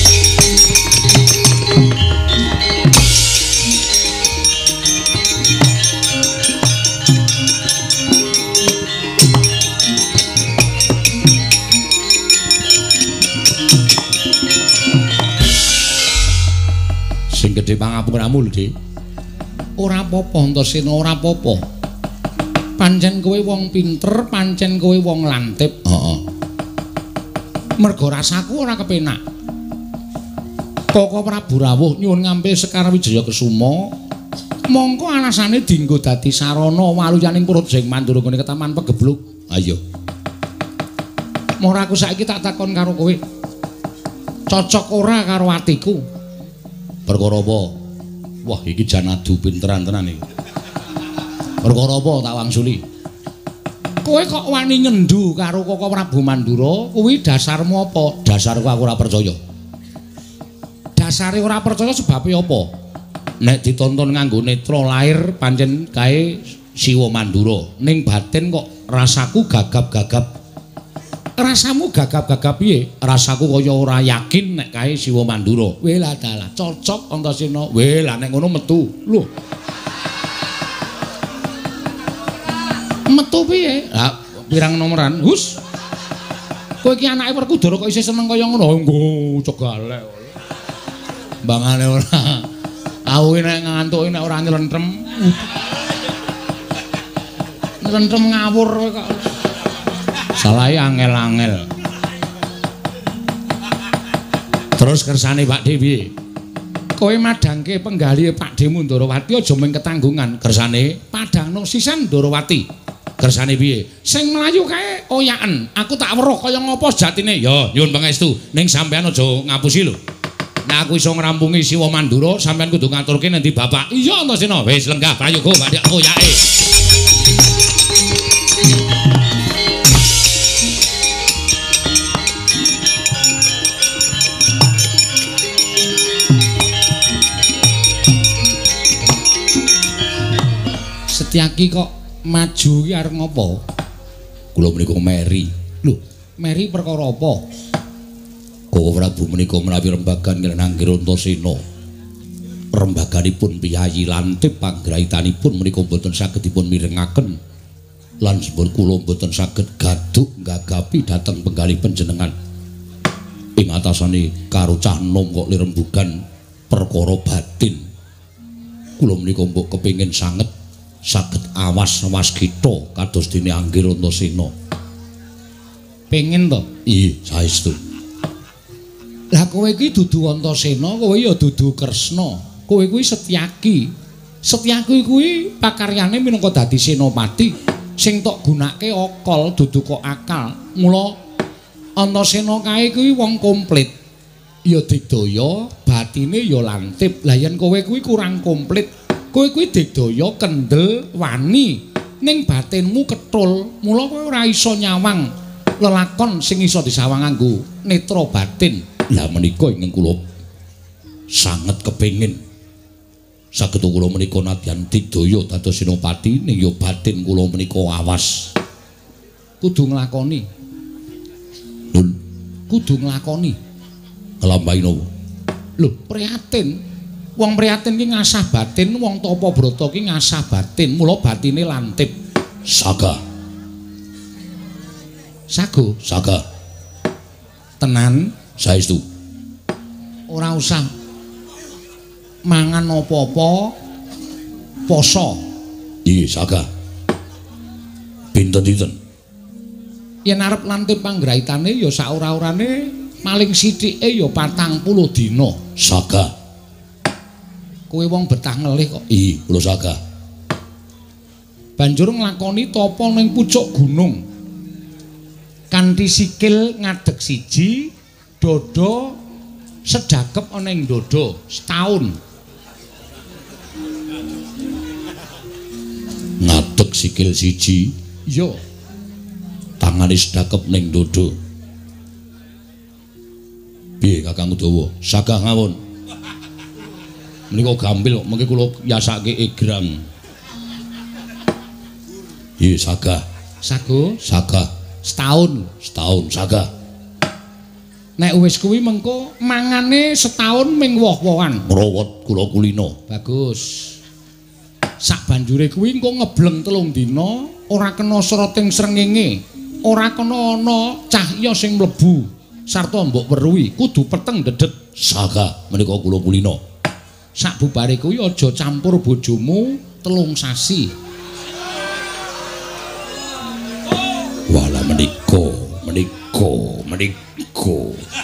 Sing gedhe pangapuramu lho, Dik. Ora apa-apa Antasena, ora apa-apa. Pancen kowe wong pinter, pancen kowe wong lantip. Heeh. Merga rasaku ora kepenak. Koko Prabu rawuh nyuwun ngambil Sekar Wijayakusuma. Mongko alasane dienggo dadi sarana waluyaning Purut Jeng Mandura ngene Ketaman Pegebluk. Ayo. Mora aku saiki tak takon karo kowe. Cocok ora karo atiku? Perkara apa? Wah, iki jan adu pinteran tenan iki. Perkara apa tak wangsuli? Kowe kok wani nyendu karo Koko Prabu Mandura, kuwi dasarmu apa? Dasarku aku ora percaya. Dasare ora percaya sebabe apa? Nek ditonton nganggo netra lair pancen kae Siwa Mandura, ning batin kok rasaku gagap-gagap. Rasamu gagap-gagap piye? Rasaku kaya ora yakin nek kae Siwa Mandura. Weh lah dalah, cocok Antasena. Weh lah nek ngono metu. Lho. Metu piye? Lah pirang nomoran? Hus. Kowe iki anake Werkudara kok isih seneng kaya ngono? Nggo cegalek. Bangane ora. Aku nek ngantuk nek ora nyelentrem. Nyelentrem ngawur kok. Salahe angel-angel. Terus kersane Pak De piye? Kowe madangke penggali Pak De Ndarawati aja mung ketanggungan. Kersane padangno sisan Ndarawati. Kersane piye? Sing mlayu kae oyaken. Aku tak weruh kaya ngopo jatine. Ya, nyuwun pangestu. Ning sampean aja ngapusi lho. Nek aku iso ngrampungi Siwa Mandura, sampean kudu ngaturke nendi Bapak. Iya Antasena. Wis lenggah prayoga Mbak oyake. Setyaki kok maju ki arep ngopo? Kula menika meri. Lho, meri perkara apa? Koko Prabu menika menawi rembagan kaliyan Anggir Antasena. Rembaganipun piyayi lantip panggraitanipun menika boten saged dipun mirengaken. Lan sampun kula boten saged gaduk gagapi dhateng penggalih panjenengan. Ing atasane karo cah nom kok lirembugan perkara batin. Kula menika mbok kepengin sanget saged awas-awas kita kados dene Anggir Antasena. Pengen to? Iya, saestu. Lah kowe iki dudu Antasena, kowe ya dudu Kresna. Kowe kuwi Setyaki. Setyaki kuwi pakaryane minangka dadi senopati sing tok gunake akal dudu kok akal. Mula Antasena kae kuwi wong komplit. Ya digdaya, batine ya lantip. Lah yen kowe kuwi kurang komplit, kowe kuwi digdaya kendel wani ning batinmu ketul. Mula kowe ora iso nyawang lelakon sing iso disawang nganggo netra batin. Lah menika ingkang kula sanget kepengin saged kula menika nadyan digdaya dados senopati ning ya batin kula menika awas. Kudu nglakoni. Nun, kudu nglakoni. Kelambahi napa? Lho, prihatin. Wong prihatin ki ngasah batin, wong tapa brata ki ngasah batin, mula batine lantip. Saga. Sago, saga. Tenan, saestu. Ora usah mangan apa-apa poso. Iya, saga. Pinten-pinten. Yen arep lantip panggraitane ya sak ora-orane paling sithike ya patang puluh dina. Saga. Kowe wong betah ngelih kok. Iya, kula saga. Banjur nglakoni tapa ning pucuk gunung. Kanthi sikil ngadeg siji, dada sedakep ana ing dada setahun. Ngadeg sikil siji, iya. Tangane sedakep ning dada. Piye Kakang Udawa? Sagah ngawon. Menika gampil kok mengke kula yasake egrang. Iya, sagah. Sago? Sagah. Setahun, setahun sagah. Nek wis kuwi mengko mangane setahun ming woh-wohan. Mrawat kula kulina. Bagus. Sak banjure kuwi engko ngebleng telung dina, ora kena srating srengenge, ora kena ana cahya sing mlebu sarta mbok weruhi, kudu peteng dedet. Sagah menika kula kulina. Sak bubare kuwi aja campur bojomu telung sasi. Wala menika, menika, menika.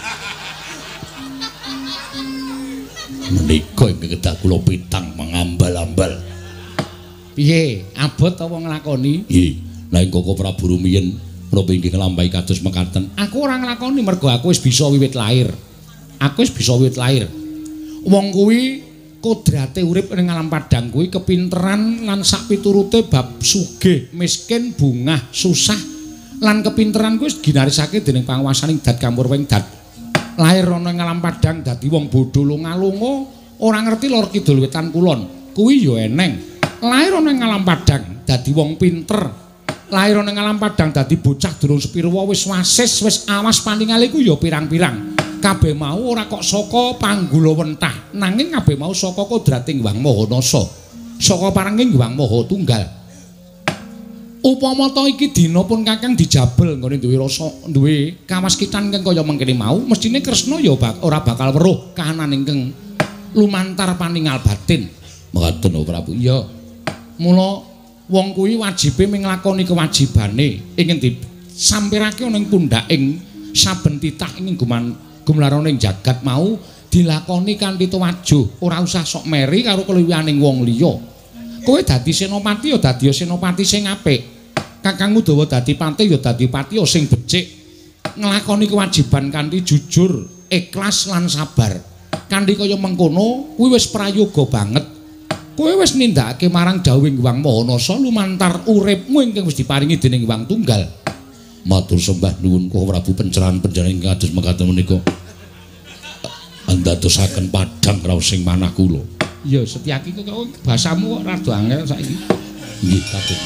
Menika ing kedah kula pitang mangambal-ambal. Piye? Abot apa nglakoni? Nggih. Lah ing Koko Prabu rumiyin Menapa inggih nglampahi kados mekaten. Aku ora nglakoni mergo aku wis bisa wiwit lair. Aku wis bisa wiwit lair. Wong kuwi kodrate urip ning alam padang kuwi kepinteran lan sak piturute bab sugih, miskin, bungah, susah lan kepinteran kuwi ginarisake dening panguwasaning dat campur wing dat. Lair ana ing alam padang dadi wong bodho lunga-lunga, ora ngerti lor kidul wetan kulon. Kuwi ya eneng. Lair ana ing alam padang dadi wong pinter. Lair ana ing alam padang dadi bocah durung sepirwa wis wasis, wis awas paningali ku ya pirang-pirang. Kabeh mau ora kok saka panggulawentah, nanging kabeh mau saka kodrating Hyang Maha Nasa, saka parenging Hyang Maha Tunggal. Upama ta iki dina pun Kakang dijabel nggone duwe rasa duwe kawaskitan kang kaya mengkene mau, mestine Kresna ya bak, ora bakal weruh kahanan ingkang lumantar paningal batin. Mekaten Prabu. Iya. Mula wong kuwi wajibe minglakoni kewajibane ingkang disampirake ana ing pundhaking saben titah ing guman gumlaroning jagat mau dilakoni kanthi tuwajuh, ora usah sok meri karo keluwihaning wong liya. Kowe dadi senopati ya dadi senopati sing apik. Kakang Udawa dadi pati ya dadi pati sing becik. Nglakoni kewajiban kanthi jujur, ikhlas lan sabar. Kanthi kaya mengkono kuwi wis prayoga banget. Kowe wis nindakake marang dawuhing Hyang Maha Nasa lumantar uripmu ingkang wis diparingi dening Hyang Tunggal. Matur sembah nuwun Koh Prabu pencerahan panjenengan ing kados mekaten menika. Andadosaken padhang raos sing manah kula. Ya Setyaki kok basamu kok rada angel saiki. Nggih, katut.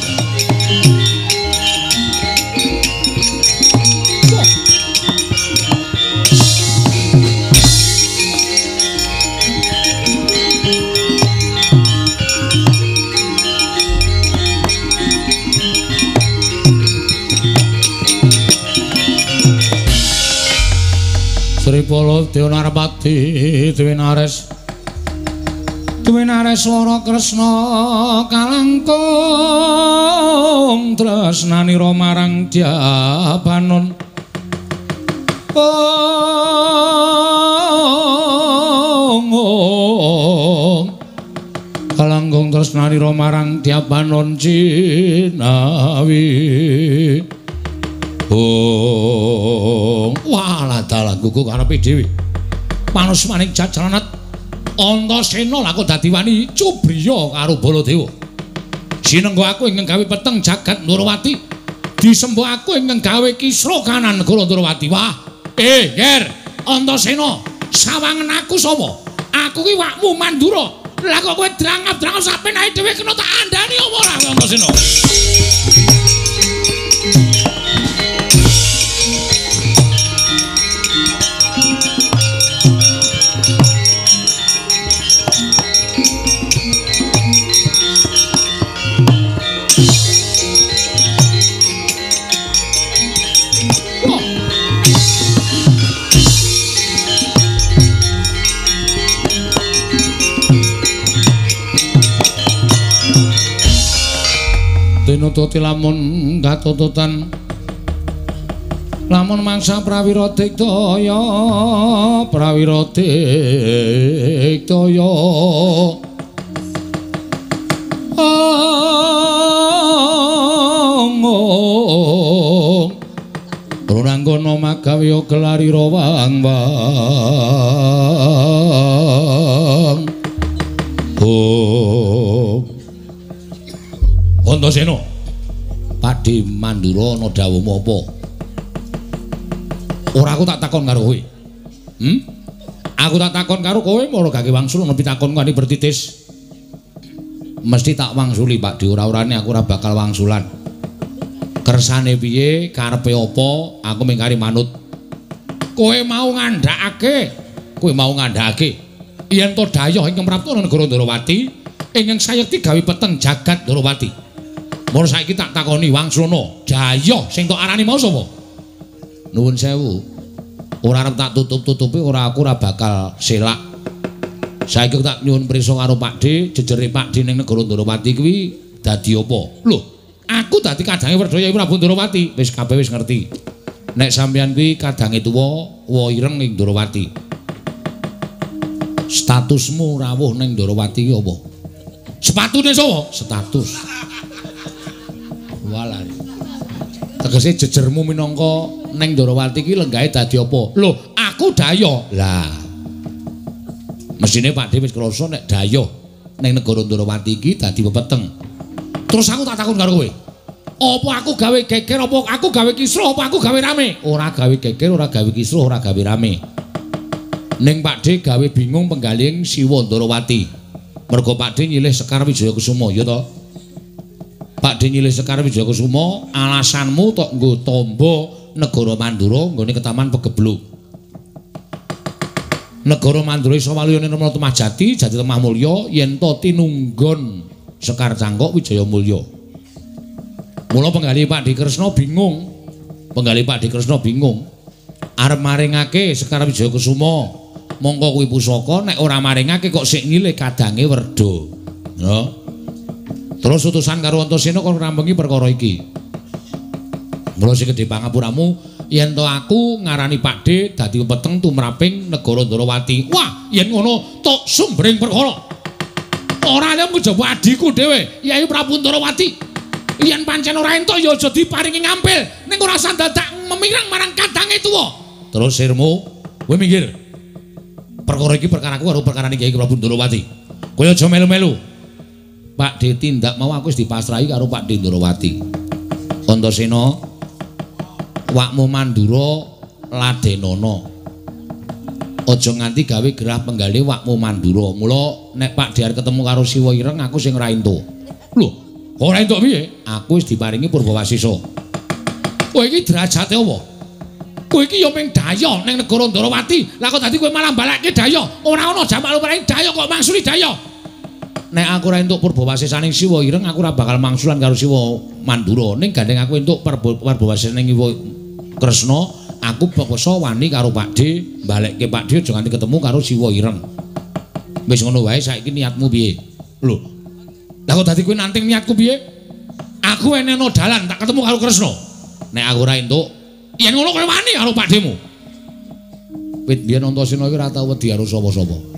Sripala Dewanarpati Dwinares Dwinares swara Kresna kalangkung tresnanira marang Dyabanon oh kalangkung tresnanira marang Dyabanon Cinawi. Oh, walah dalan kuku karepe dhewe. Panusmaning jajaranat Antasena lha kok dadi wani cubriya karo Baladewa. Sinengga aku ingkang gawe peteng jagat Ndrawati, disembo aku ingkang gawe kisra kanan negara Ndrawati. Wah, eh, Nger, Antasena, sawangen aku sapa? Aku ki wakmu Mandura. Lah kok kowe drangap-drangap sapenae dhewe kena tak andani apa ora Antasena? Tinututi lamun katututan lamun mangsa prawira digdaya prawira digdaya angong runanggana magawe gelarira wang-wang oh Antasena, Pakde Mandura ana dawuhmu apa? Ora aku tak takon karo kowe. Hm? Aku tak takon karo kowe malah gak wangsul ana pitakon kani bertitis. Mesti tak wangsuli, Pakde, ora-orane aku ora bakal wangsulan. Kersane piye, karepe apa, aku mingkari manut. Kowe mau ngandhakake, kowe mau ngandhakake yen to dayoh ingkang prapta negara Ndrawati ingkang sayekti gawe peteng jagat Ndrawati. Mula saiki tak takoni Wangsrana, dayoh sing tok arani mau sapa? Nuwun sewu. Ora arep tak tutup-tutupi, ora aku ora bakal selak. Saiki tak nyuwun prisa karo Pakde, jejere Pakde ning negara Ndrawati kuwi dadi apa? Lho, aku dadi kadange Werda Prabu Ndrawati. Wis kabeh wis ngerti. Nek sampeyan kuwi kadange tuwa, wa ireng ing Ndrawati. Statusmu rawuh ning Ndrawati ki apa? Sepatune sapa? Status. Walah. Tegese jejermu minangka ning Ndarawati iki lenggahe dadi apa? Lho, aku Dayo. Lah. Mesine Pakde wis krasa nek Dayo ning negara Ndarawati iki dadi pepeteng. Terus aku tak takon karo kowe. Apa aku gawe geger apa aku gawe kisruh apa aku gawe rame? Ora gawe geger, ora gawe kisruh, ora gawe rame. Ning Pakde gawe bingung penggaling Siwa Ndarawati. Mergo Pakde nyilih Sekar Wijaya Kusuma, ya to? Pakde nyilih Sekar Wijaya Kusuma, alasanmu tok nggo tamba negara Mandura nggone Ketaman Pegebluk. Negara Mandura iso waliyane Rama Tumajati, Jati Lemah Mulya yen to tinunggon Sekar Cangkok Wijaya Mulya. Mula penggali Pakde Kresna bingung. Penggali Pakde Kresna bingung. Arep maringake Sekar Wijaya Kusuma, mongko kuwi pusaka, nek ora maringake kok sik nyilih kadange Werda. Ya. Terus utusan karo Antasena kon ngrampengi perkara iki. Mula sing gedhe pangapuramu yen to aku ngarani Pakde dadi peteng tumraping negara Ndarawati. Wah, yen ngono tok sumbering perkara. Ora ana njaba adiku dhewe, Yai Prabu Ndarawati. Yen pancen ora entuk ya aja diparingi ngampil, ning ora usah dadak memirang marang kadange tuwa. Terus sirmu, kowe minggir. Perkara iki perkaraku karo perkarane Kyai Prabu Ndarawati. Kowe aja melu-melu. Pakde tindak mau aku wis dipasrahi karo Pakde Ndarawati. Antasena, wakmu Mandura ladenana. Aja nganti gawe gerah penggalih wakmu Mandura. Mula nek Pakde arep ketemu karo Siwa Ireng aku sing ora entuk. Lho, ora entuk piye? Aku wis diparingi Purbawasisa. Kowe iki derajate apa? Kowe iki ya ping Dayo ning negara Ndarawati. Lah kok dadi kowe malah balakke Dayo? Ora ana jamak lumrahing Dayo kok mangsuli Dayo. Nek aku ora entuk Purbawasisaning Siwa Ireng aku ora bakal mangsulan karo Siwa Mandura. Ning gandeng aku entuk Purbawasisaning Iwa Kresna, aku bakso wani karo Pakde, balekke Pakde aja nganti ketemu karo Siwa Ireng. Wis ngono wae, saiki niatmu piye? Lho. Lah kok dadi kowe nanting niatku piye? Aku eneno dalan tak ketemu karo Kresna. Nek aku ora entuk, yen ngono kowe wani karo Pakdemu. Wit biyen Antasena iki ora tau wedi karo sapa-sapa.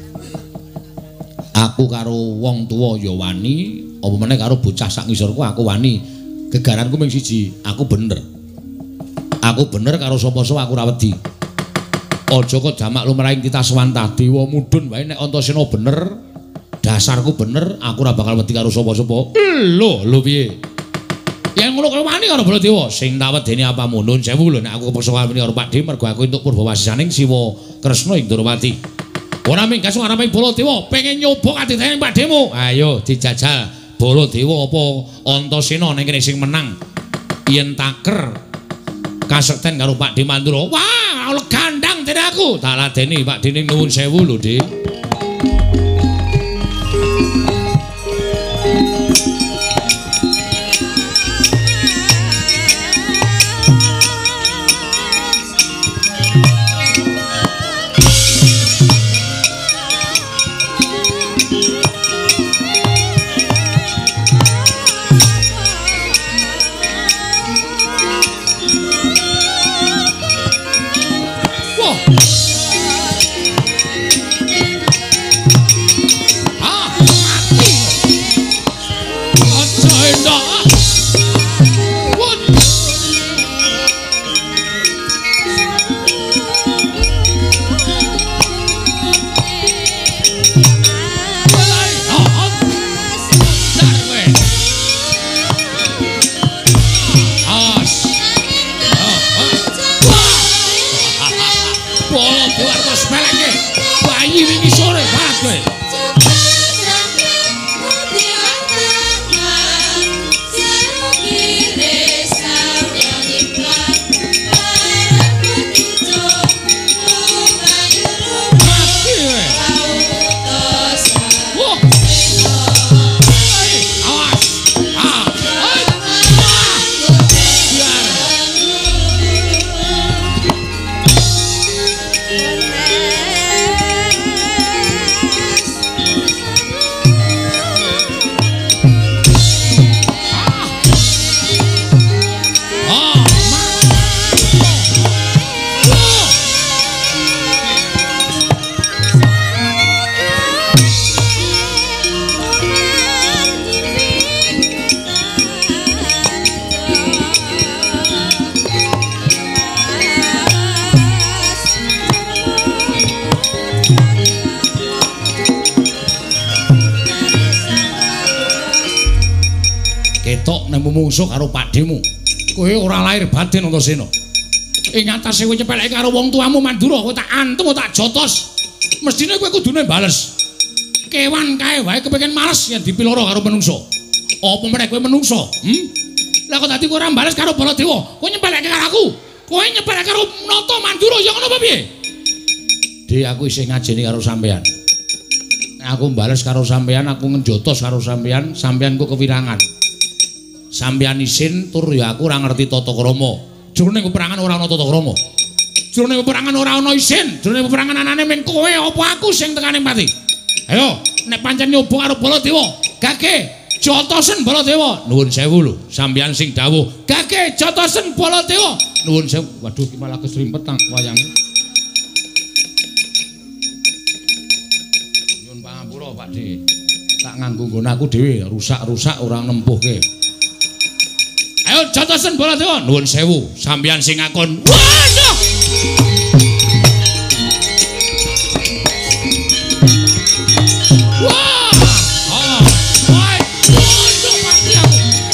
Aku karo wong tuwa ya wani, apa meneh karo bocah sak ngisorku aku wani. Gegaranku mung siji, aku bener. Aku bener karo sapa-sapa aku ora wedi. Aja kok jamak lumrahing titah swantah dewa mudhun wae nek Antasena bener, dasarku bener, aku ora bakal wedi karo sapa-sapa. Lho, lho piye? Yen ngono kowe wani karo Baladewa, sing tak wedeni apa munun sewu lho nek aku kepeksa wani karo Pakde mergo aku entuk Purbawasisaning Siwa Kresna ing Ndarawati. Ora minggas ngareping Baladewa, pengen nyoba kadidayane Pakdemu. Ayo dijajal Baladewa apa Antasena ning kene sing menang. Yen taker kasekten karo Pakde Mandura. Wah, oleh gandang dene aku. Tak ladeni Pakde ning nuwun sewu lho, Dik. mumungsuh karo pakdemu. Kowe ora lahir batin Antasena. Ing atase kowe nyepeleke karo wong tuamu Mandura, kowe tak antem tak jotos. Mestine kowe kudune bales. Kewan kae wae kepengin males yen dipiloro karo menungso. Apa meneh kowe menungso? Hm? Lah kok dadi kowe ora bales karo Baladewa? Kowe nyepeleke karo aku. Kowe nyepeleke karo Nata Mandura ya ngono apa piye? Dik aku isih ngajeni karo sampean. Aku bales karo sampean, aku ngejotos karo sampean, sampean ku kewirangan. Sampean isin tur ya aku ora ngerti tata krama. Jroning peperangan ora ana tata krama. Jroning peperangan ora ana isin, jroning peperangan anane mung kowe apa aku sing tekane pati. Ayo, nek pancen nyoba karo Baladewa, gage jotosen Baladewa. Nuwun sewu lho, sampean sing dawuh, gage jotosen Baladewa. Nuwun sewu. Waduh, iki malah kesrimpet tang wayange. Pakde, tak nganggo nggon aku dhewe rusak-rusak ora nempuhke. Ayo jotosen Baladewa. Nuwun sewu, sampeyan sing ngakon. Waduh. Wah. Oh, woi. Waduh mati aku.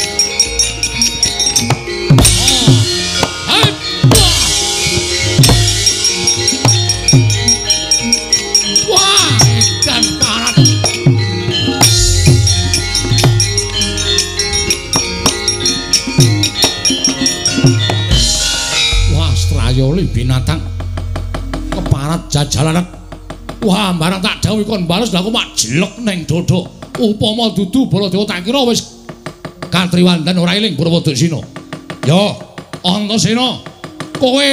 Oh. Hai. Wah. Wah, edan parat. Yoli binatang keparat jajalanan. Wah, barang tak dawuh kon bales lha kok mak jelek ning dodo. Upama dudu Baladewa tak kira wis katriwandan ora eling Balawadasena. Yo, Antasena, kowe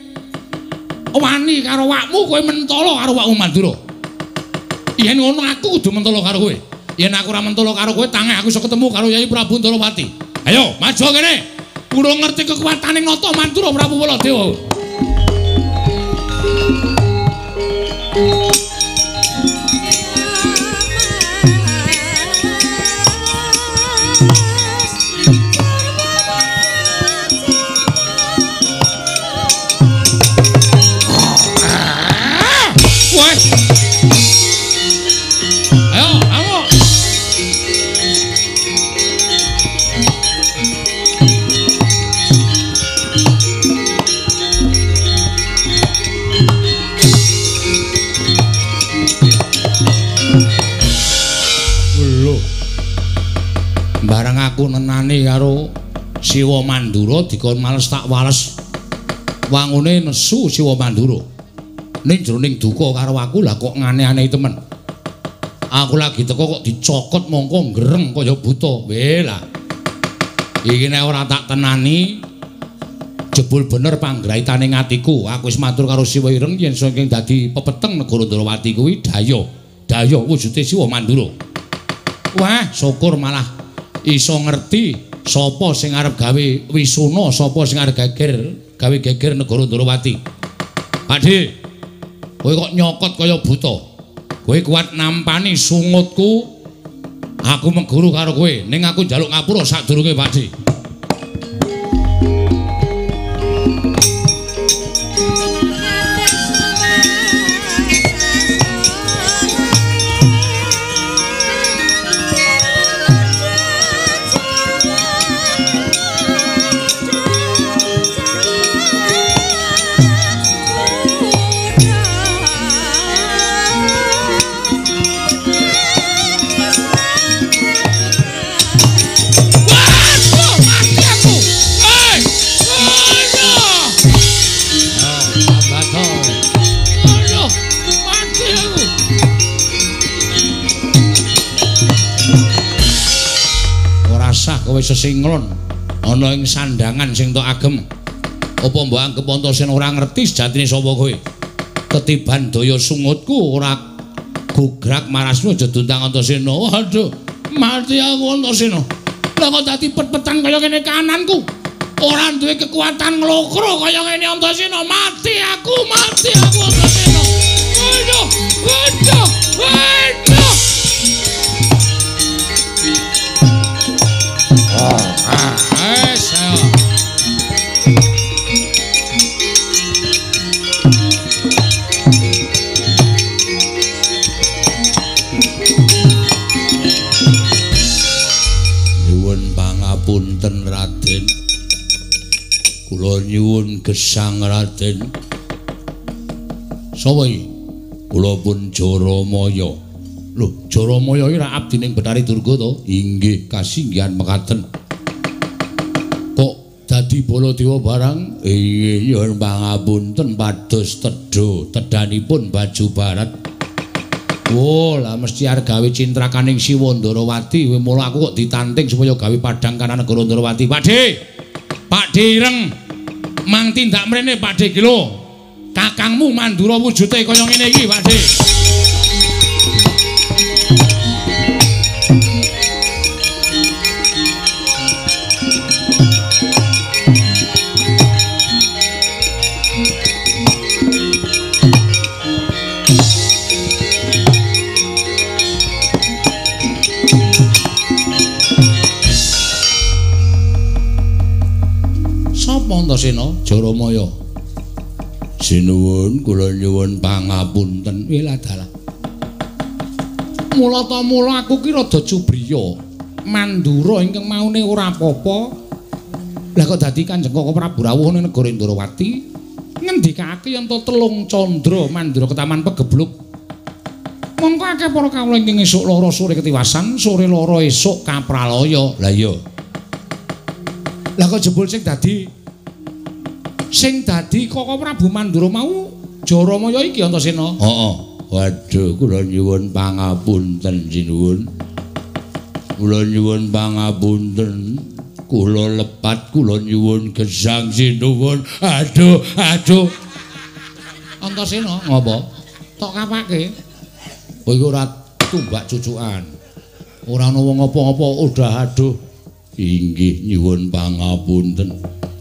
wani karo wakmu, kowe mentala karo wakmu Mandura. Yen ngono aku kudu mentala karo kowe. Yen aku ora mentala karo kowe, tangi aku iso ketemu karo Yai Prabu Ndarawati. Ayo, maju kene. Kudu ngerti kekuatane Nata Mandura Prabu Baladewa. Barang aku nenani karo Siwa Mandura dikon males tak wales. Wangune nesu Siwa Mandura. Ning jroning duka karo aku lah kok ngane-ane temen. Aku lagi teko kok dicokot mongko ngreng kaya buta. Weh lah. Iki nek ora tak tenani jebul bener panggraitane atiku. Aku wis matur karo Siwa Ireng yen saking dadi pepeteng negara Ndarawati kuwi daya. Daya wujude Siwa Mandura. Wah, syukur malah iso ngerti sapa sing arep gawe wisuna, sapa sing arep geger gawe geger negara Ndarawati. Pakde, kowe kok nyokot kaya buta. Kowe kuat nampani sungutku. Aku mengguru karo kowe, ning aku njaluk ngapura sadurunge, Pakde. Kowe sesinglon ana ing sandangan sing tok agem. Apa mbok anggap Antasena ora ngerti sejatine sapa kowe? Ketiban daya sungutku ora gugrak marasmu aja duntang Antasena. Waduh, mati aku Antasena. Lah kok dadi pet-petan kaya kene kananku. Ora duwe kekuatan nglokro kaya ngene Antasena. Mati aku, mati aku Antasena. Waduh, waduh, waduh. Ah, ah, saya. Nuwun pangapunten gesang Raden. Sapa iki? Kula pun Jaramaya. Lho, Jaramaya iki ra abdining Bathari Durga to? Inggih, kasinggihan mekaten. Kok dadi Baladewa barang? Inggih, nyuwun pangapunten pados tedha tedhanipun Baju Barat. Oh, lah mesti arep gawe cintrakaning Siwa Ndarawati, mula aku kok ditanting supaya gawe padhang kanan negara Ndarawati. Pakde. Pakde ireng. Mang tindak mrene Pakde ki lho. Kakangmu Mandura wujute kaya ngene iki, Pakde. Antasena Jaramaya. Sinuwun kula nyuwun pangapunten. Wela dalah. Mula ta mula aku ki rada cubriya. Mandura ingkang maune ora apa-apa. Lah kok dadi Kanjeng Koko Prabu rawuh ning negara Ndarawati ngendikake yen to telung candra Mandura ketaman pegebluk. Mongko akeh para kawula ingkang esuk lara sore ketiwasan, sore lara esuk kapralaya. Lah iya. Lah kok jebul sing dadi sing dadi Koko Prabu Mandura mau Jaramaya iki Antasena. Heeh. Waduh, kula nyuwun pangapunten sinuwun. Kula nyuwun pangapunten. Kula lepat kula nyuwun gesang sinuwun. Aduh, aduh. Antasena, ngapa? Tok kapake. Kowe iku ora tumbak cucukan. Ora ana wong apa-apa, udah aduh. Inggih nyuwun pangapunten.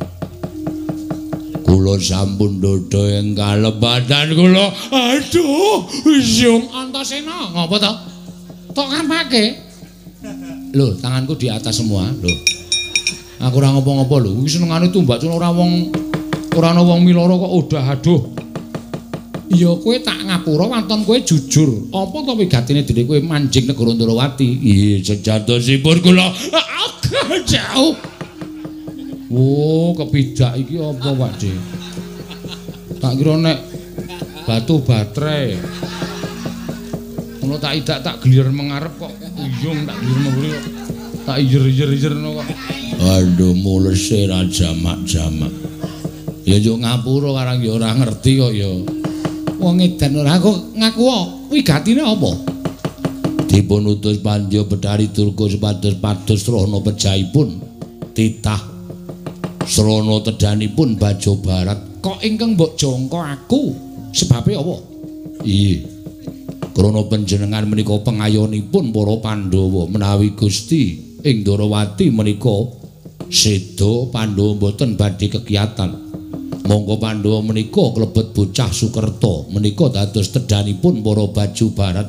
Kula sampun dodo ing kalebatan kula. Aduh, Yung Antasena, ngapa to? Tok kampake. Lho, tanganku di atas semua, lho. Aku ora ngopo-ngopo lho. Iki senengane tumbak cuma ora wong ora ana wong miloro kok udah aduh. Iya kowe tak ngapura wanton kowe jujur. Apa to wigatine dene kowe manjing negara Ndarawati? Iya, sejatosipun kula jauh. Oh, kepidak iki apa, Pakde? Tak kira nek batu baterai. Ngono tak idak tak gelir mengarep kok uyung tak gelir mburi kok. Tak ijer-ijer-ijerno kok. Aduh, mulese ra jamak-jamak. Ya yo ngapura karang ya ora ngerti kok ya. Wong edan ora kok ngaku kok wigatine apa? Dipun utus Pandya Bathari Durga supados pados srana pejahipun titah srana tedhanipun Bajo Barat. Kok ingkang mbok jangka aku sebabe apa? Iya. Krana panjenengan menika pengayonipun para Pandhawa menawi Gusti ing Ndarawati menika seda Pandhawa mboten badhe kegiatan. Monggo Pandhawa menika klebet bocah Sukerta menika dados tedhanipun para Bajo Barat.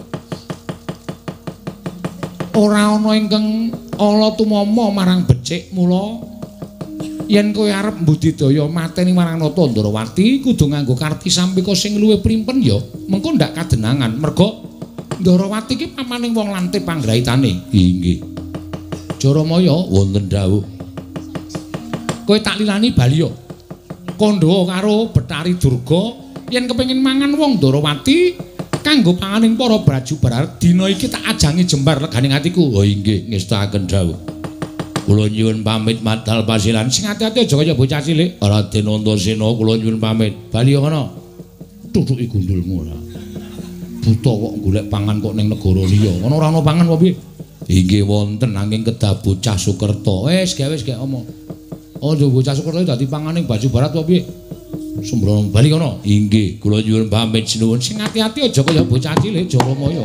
Ora ana ingkang ala tumama marang becik mula yen kowe arep mbudidaya mateni marang Nata Ndarawati kudu nganggo karti sampika sing luwih primpen ya mengko ndak kadenangan merga Ndarawati iki pamaning wong lantip panggraitane. Inggih. Jaramaya wonten dawuh. Kowe tak lilani bali ya. Kandha karo Bathari Durga yen kepengin mangan wong Ndarawati kanggo panganing para Baju Barat dina iki tak ajangi jembar leganing atiku. Oh inggih ngestakaken dawuh. Kula nyuwun pamit madal pasilan. Sing ati-ati aja kaya bocah cilik. Raden Antasena kula nyuwun pamit. Bali ngono. Tutuki gundulmu ora. Buta kok golek pangan kok ning negara liya. Ngono ora ana pangan apa piye? Inggih wonten nanging kedah bocah Sukerta. Wis gawe wis gak omong. Oh, bocah Sukerta dadi panganing Baju Barat apa piye? Sembrono bali ngono. Inggih, kula nyuwun pamit sinuwun. Sing ati-ati aja kaya bocah cilik Jaramaya.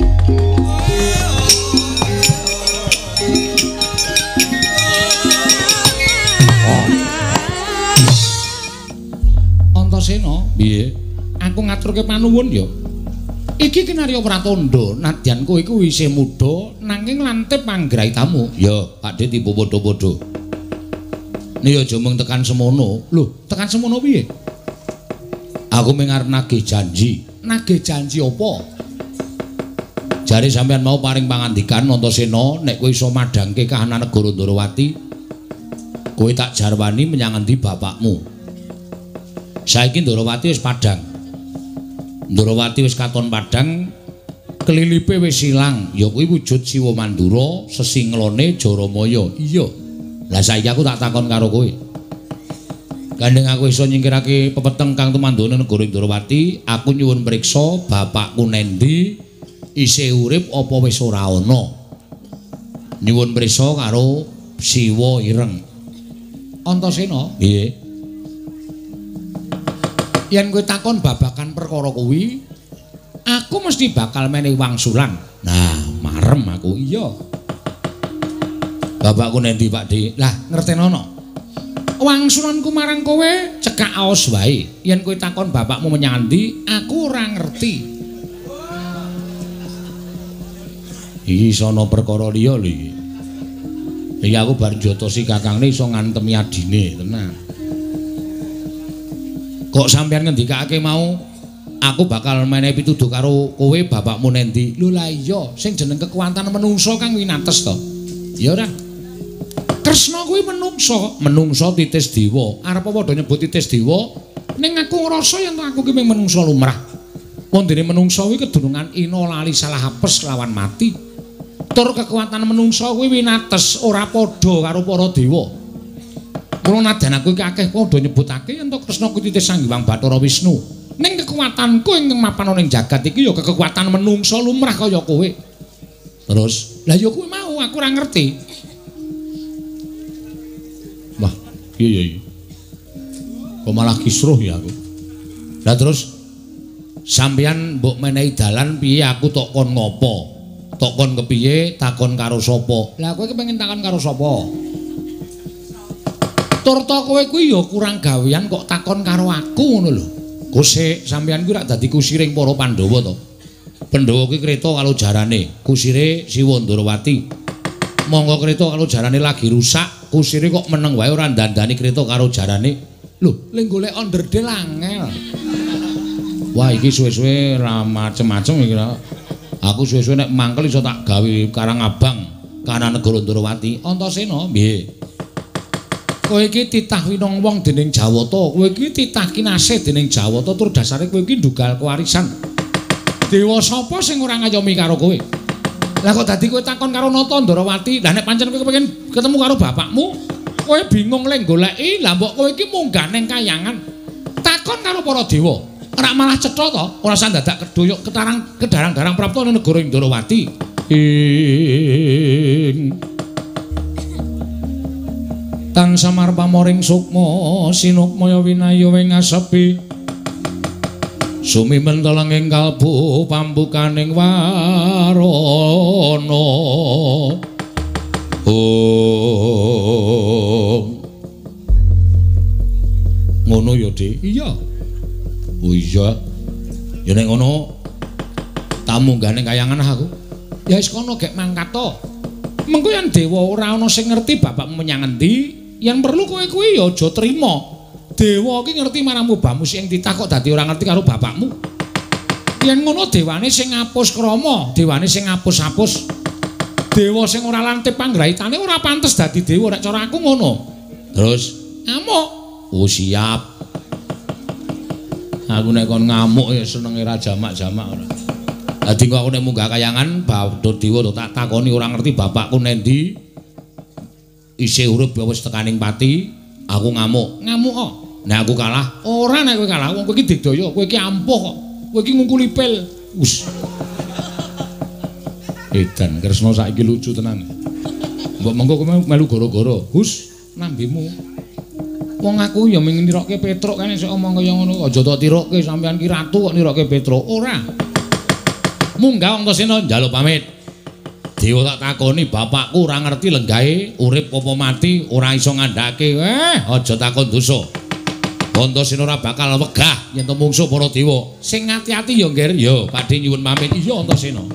Antasena, piye? Aku ngaturke panuwun ya. Iki kinarya pratandha, nadyan kowe iku isih muda nanging lantip panggraitamu. Ya, Pakde tiba padha-padha. Nek aja mung tekan semono. Lho, tekan semono piye? Aku mung arep nagih janji. Nagih janji apa? Jare sampean mau paring pangandikan Antasena nek kowe iso madhangke kahanan negara Ndarawati, kowe tak jarwani menyang endi bapakmu. Saiki Ndarawati wis padhang. Ndarawati wis katon padhang, kelilipe wis ilang, ya kuwi wujud Siwa Mandura, sesinglone Jaramaya. Iya. Lah saiki aku tak takon karo kowe. Gandeng aku iso nyingkirake pepeteng kang tumandone negara Ndarawati, aku nyuwun priksa bapakku nendi, isih urip apa wis ora ana. Nyuwun priksa karo Siwa Ireng. Antasena, nggih. Yen kowe takon babakan perkara kuwi, aku mesti bakal menehi wangsulan. Nah, marem aku. Iya. Bapakku nendi, Pakde? Lah, ngertenono. Wangsulanku marang kowe cekak aos wae. Yen kowe takon bapakmu menyang ndi, aku ora ngerti. Iki sono perkara liya lho iki. Iki aku bar njotosi kakangne iso ngantemi adine, tenan. Kok sampean ngendikake mau aku bakal menehi pituduh karo kowe bapakmu nendi? Lho lah iya, sing jeneng kekuatan menungso kang winates to. Ya ora. Kresna kuwi menungso, menungso titis dewa. Arep padha nyebut titis dewa, ning aku ngrasa yen aku ki mung menungso lumrah. Wondene menungso kuwi kedurungan ina lali salah apes lawan mati. Tur kekuatan menungso kuwi winates ora padha karo para dewa. Mula nadan aku iki akeh padha nyebutake yen to Kresna kuwi titis Sanghyang Bathara Wisnu. Ning kekuatanku ingkang mapan ning jagat iki ya kekuatan menungso lumrah kaya kowe. Terus, lah ya kuwi mau aku ora ngerti. Wah, iya iya. Kok malah kisruh ya aku. Lah terus sampeyan mbok menehi dalan piye aku tok kon ngopo? Tok kon kepiye takon karo sapa? Lah kowe kepengin takon karo sapa? Turta kowe kuwi ya kurang gawean kok takon karo aku ngono lho. Kusik sampeyan kuwi rak dadi kusiring para Pandhawa to. Pandhawa kuwi kreta kalau jarane, kusire Siwa Ndarawati. Monggo kreta kalau jarane lagi rusak, kusire kok meneng wae ora ndandani kreta karo jarane. Lho, ling golek onderdel angel. Wah, iki suwe-suwe ra macem-macem iki. Aku suwe-suwe nek mangkel iso tak gawe Karang Abang kana negara Ndarawati. Antasena, nggih. Kowe iki titah winong wong dening Jawata, kowe iki titah kinasih dening Jawata tur dasare kowe iki ndunggal kewarisan. Dewa sapa sing ora ngayomi karo kowe? Lah kok dadi kowe takon karo Nata Ndarawati? Lah nek pancen kowe kepengin ketemu karo bapakmu, kowe bingung lek goleki, lah mbok kowe iki munggah ning kayangan. Takon karo para dewa. Ora malah cetha to, ora usah dadak kedoyok ketarang kedarang-darang prapta ning negara Ndarawati. Ing Tan samar pamoring sukma sinukmaya winaya wing asepi sumimen telenging kalbu pambukaning warana oh ngono ya Dik. Iya oh iya ya nek ngono tamu munggah ning kayangan aku ya wis kono gek mangkat to. Mengko yen dewa ora ana sing ngerti bapakmu menyang endi, yen perlu kowe kuwi ya aja trima. Dewa iki ngerti marang mubamu sing titah kok dadi ora ngerti karo bapakmu. Yen ngono dewane sing ngapus krama, dewane sing ngapus-apus. Dewa sing ora lantip panggrahitane ora pantes dadi dewa nek cara aku ngono. Terus ngamuk. Oh siap. Aku nek kon ngamuk ya senenge ra jamak-jamak ora. Dadi kok aku nek munggah kayangan Bathara Dewa tak takoni ora ngerti bapakku nendi. Isih urip ya wis tekaning pati, aku ngamuk. Ngamuk kok. Nek aku kalah, ora nek kowe kalah, wong kowe iki digdaya, kowe iki ampuh kok. Kowe iki ngungkuli pil. Wus. Edan Kresna saiki lucu tenan. Mbok mengko kowe melu gara-gara. Hus, nambimu. Wong aku ya mung nirokke Petruk kan sik omong kaya ngono. Aja tak tirokke sampean ki ratu kok nirokke Petruk. Ora. Munggah Antasena njaluk pamit. Dewa tak takoni bapakku ora ngerti lenggahe urip apa mati ora iso ngandhake. Eh, aja takon dosa. Antasena ora bakal wegah yen to mungsuh para dewa. Sing ati-ati ya, Nger. Ya, Pakde nyuwun pamit. Iya Antasena.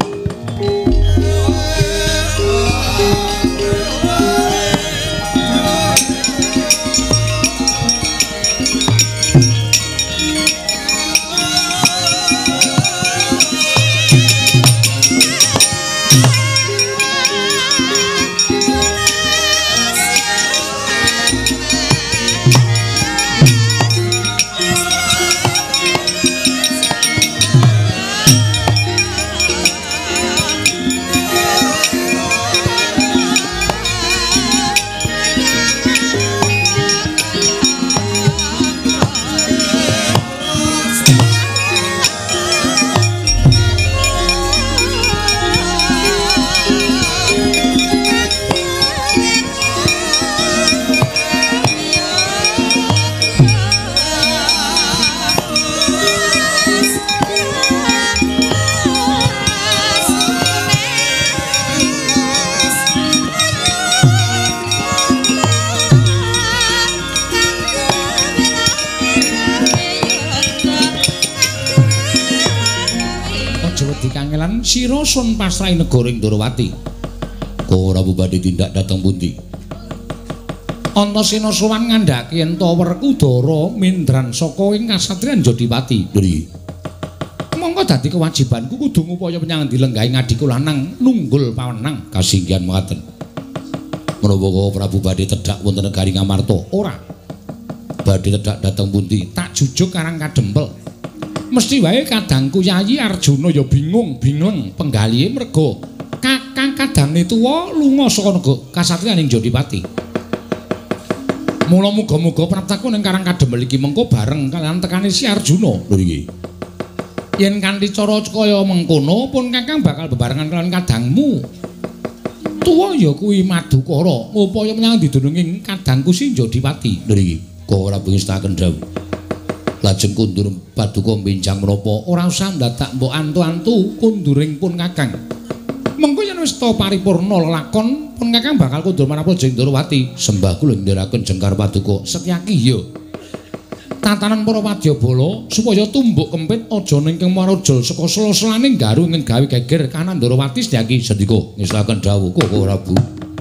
sira sun pasrahi negara ing Ndorowati. Ora badhe tindak dhateng pundi? Antasena sowan ngandhaki yen ta Werkudara mindran saka ing kasatriyan Jodipati. Nggih. Monggo dadi kewajibanku kudu ngupaya menyang dilenggahi ngadiku lanang nunggul pawenang kasinggihan mekaten. Menapa Prabu badhe tedhak wonten negari Ngamarta? Ora. Badhe tedhak dhateng pundi? Tak jujuk karang kadempel. Mesti wae kadangku Yayi Arjuna ya bingung-bingung penggalihe merga kakang kadange tuwa lunga saka negara kasatriyan ing Jodipati. Mula muga-muga praptaku ning karang kadempel iki mengko bareng kaliyan tekane si Arjuna. Lho iki. Yen kanthi cara kaya mengkono pun kakang bakal bebarengan kaliyan kadangmu. Tuwa ya kuwi Madukara ngupaya menyang didununging kadangku si Jodipati. Lho iki. Kok ora pengestaken dawuh. Lajeng kundur Paduka benjang menapa ora usah ndadak mbok antu-antu kunduring pun kakang. Mengko yen wis ta paripurna lakon pun kakang bakal kundur menapa jeng Ndorowati. Sembah kula ndherekaken Jengkar Paduka Setyaki ya. Tatanan para wadyabala supaya tumbuk kempit aja ningkeng marajal saka sela-selane garu ing gawe geger kanan Ndorowati Setyaki Sendika ngestaken dawuh kok ora Bu.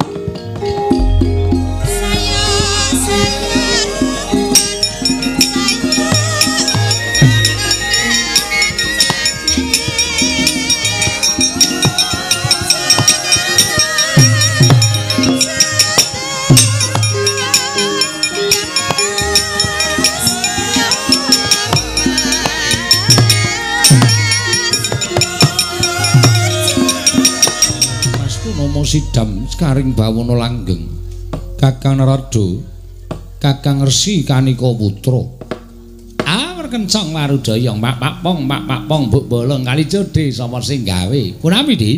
Sidam karing bawana langgeng Kakang Narada Kakang Resi Kanika Putra awar kencang warudaya Pak Pak Pong Pak Pak Pong Mbok Bolong kali cedhe sapa sing gawe punami Di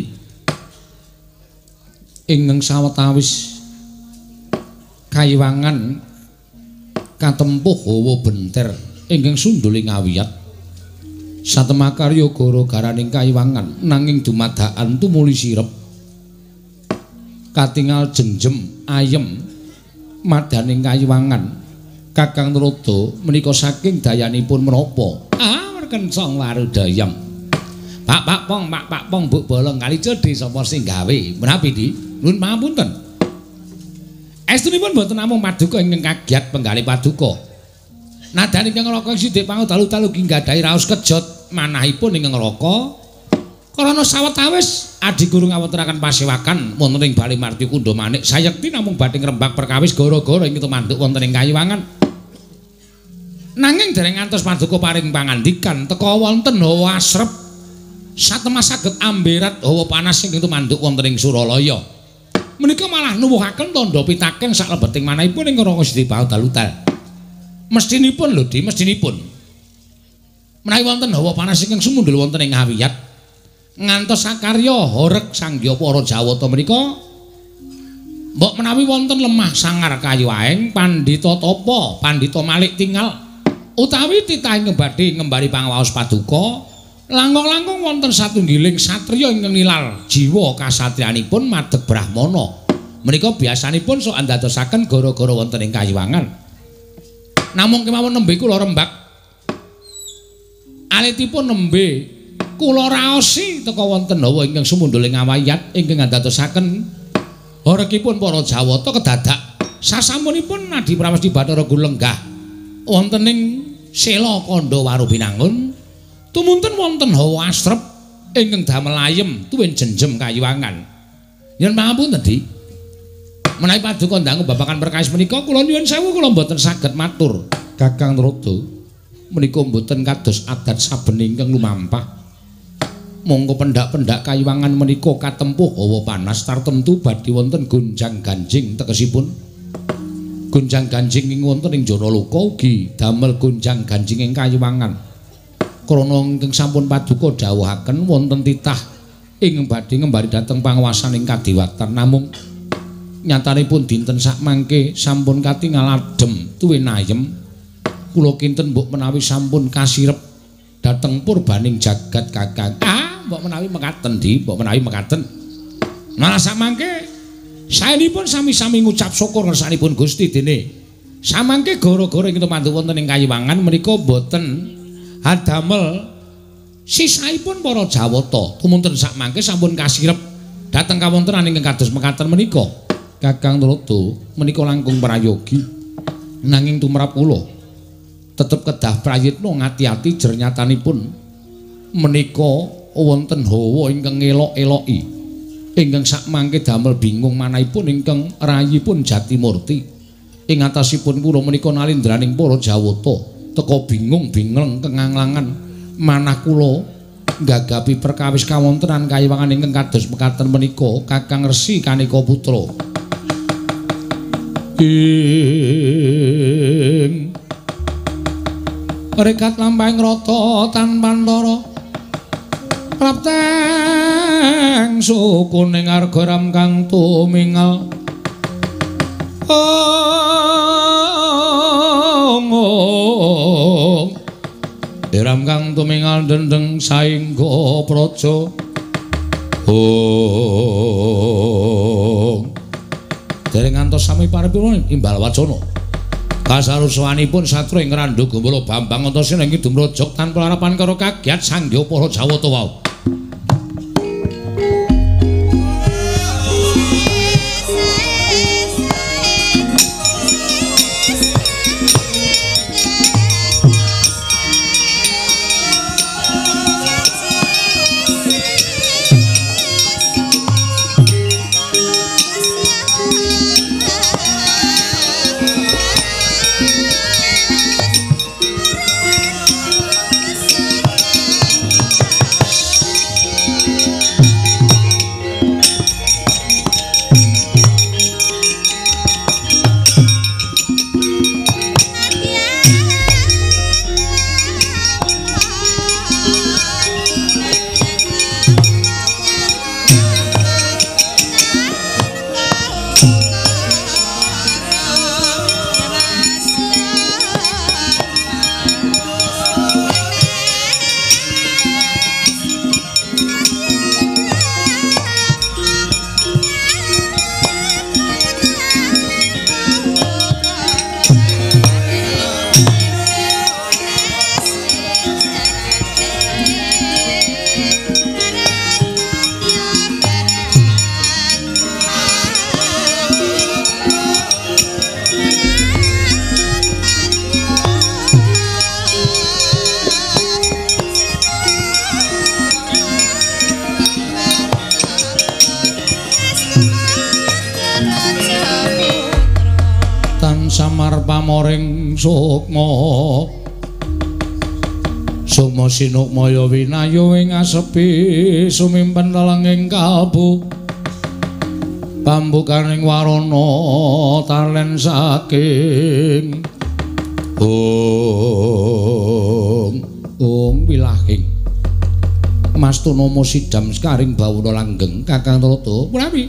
ingkang sawetawis kayiwangan katempuh hawa benter ingkang sunduling ngawiyat satemakarya gara-garaning kayiwangan nanging dumadakan tumuli sirep katingal jengjem ayem madaning kayiwangan Kakang Narada menika saking dayanipun menapa awar kencang warudayam Pak Pak Pong Pak Pak Pong Mbok Bolong kali cedhe sapa sing gawe menawi Di nuwun pangapunten estunipun boten namung Paduka ingkang kagiat penggalih Paduka nadyan ingkang ngraka sithik pangudalu-dalu nggadahi raos kejot manahipun ingkang ngraka karana sawetawis adi guru ngawontenaken pasewakan wonten ing Bali Marti Kunda Manik sayekti namung badhe ngrembak perkawis gara-gara ing tumanduk wonten ing kayiwangan nanging dereng ngantos Paduka paring pangandikan teka wonten hawa asrep satemah saged amberat hawa panas ing tumanduk wonten ing Suralaya menika malah nuwuhaken tandha pitaken saklebeting manahipun ing Ranga Siti Paudalutal mestinipun lho Di mestinipun menawi wonten hawa panas ingkang sumundul wonten ing ngawiyat ngantos sakarya horeg sanggya para Jawata menika mbok menawi wonten lemah sangar kayu aeng Pandhita Tapa Pandhita Malik tinggal utawi titahing badhe ngembari pangawaos Paduka langkung-langkung wonten satunggiling satriya ingkang nilar jiwa kasatriyanipun madeg Brahmana menika biasanipun sok andadosaken gara-gara wonten ing kayiwangan namung kemawon nembe kula rembak alitipun nembe kula raosi teka wonten hawa ingkang sumunduling ngawiyat ingkang andadosaken horegipun para Jawata kedadak sasampunipun Nadi Prawasti Bathara Gulenggah wonten ing Sela Kanda Warubinangun tumunten wonten hawa asrep ingkang damel ayem tuwin jenjem kayiwangan yen pangapunten Di menawi Paduka ndangu babagan perkawis menika kula nyuwun sewu kula mboten saged matur Kakang Narada menika mboten kados adat saben ingkang lumampah monggo pendak-pendak kayiwangan menika katempuh hawa panas tartemtu badhe wonten gonjang ganjing tekesipun gonjang ganjing ing wonten ing jana luka ugi damel gonjang ganjing ing kayiwangan krana ingkang sampun Paduka dawuhaken wonten titah ing badhe ngembari dhateng panguwasaning kadiwatan namung nyatanipun dinten sakmangke sampun katingal adhem tuwin ayem kula kinten mbok menawi sampun kasirep dhateng purbaning jagat Kakang ah mbok menawi mekaten Di mbok menawi mekaten malah samangke saenipun sami-sami ngucap syukur ngersanipun Gusti dene samangke gara-gara ing mantuk wonten ing kayiwangan menika boten hadamel Sisaipun para Jawata tumunten sak mangke sampun kasirep dhateng kawontenan ingkang kados mekaten menika. Kakang Narada menika langkung prayogi nanging tumrap kula tetep kedah prayitna ngati-ati jer nyatanipun menika wonten hawa ingkang elok-eloki ingkang sak mangke damel bingung manahipun ingkang rayipun Jatimurti ing atasipun kula menika nalindraning para Jawata teka bingung-bingung kenganglangan manah kula gagapi perkawis kawontenan kayiwangan ingkang kados mekaten menika Kakang Resi Kanika Putra ing rekat lampahing rata tanpa antara prapteng sukuning arga ram kang tumingal ong Ram kang tumingal dendeng saingga praja ong dereng ngantos sami paripurna imbal wacana kasaruswanipun satra ing Randha Gumbala Bambang Antasena ing dumrajak tanpa harapan karo kagiat sanggya para Jawata wau. Pamoring sukma sukma sinukmaya winayu ing asepi sumimpen telenging kalbu pambukaning warana talen saking ong ong wilahing Mastuna sidam skaring bawuna langgeng Kakang Narada punapi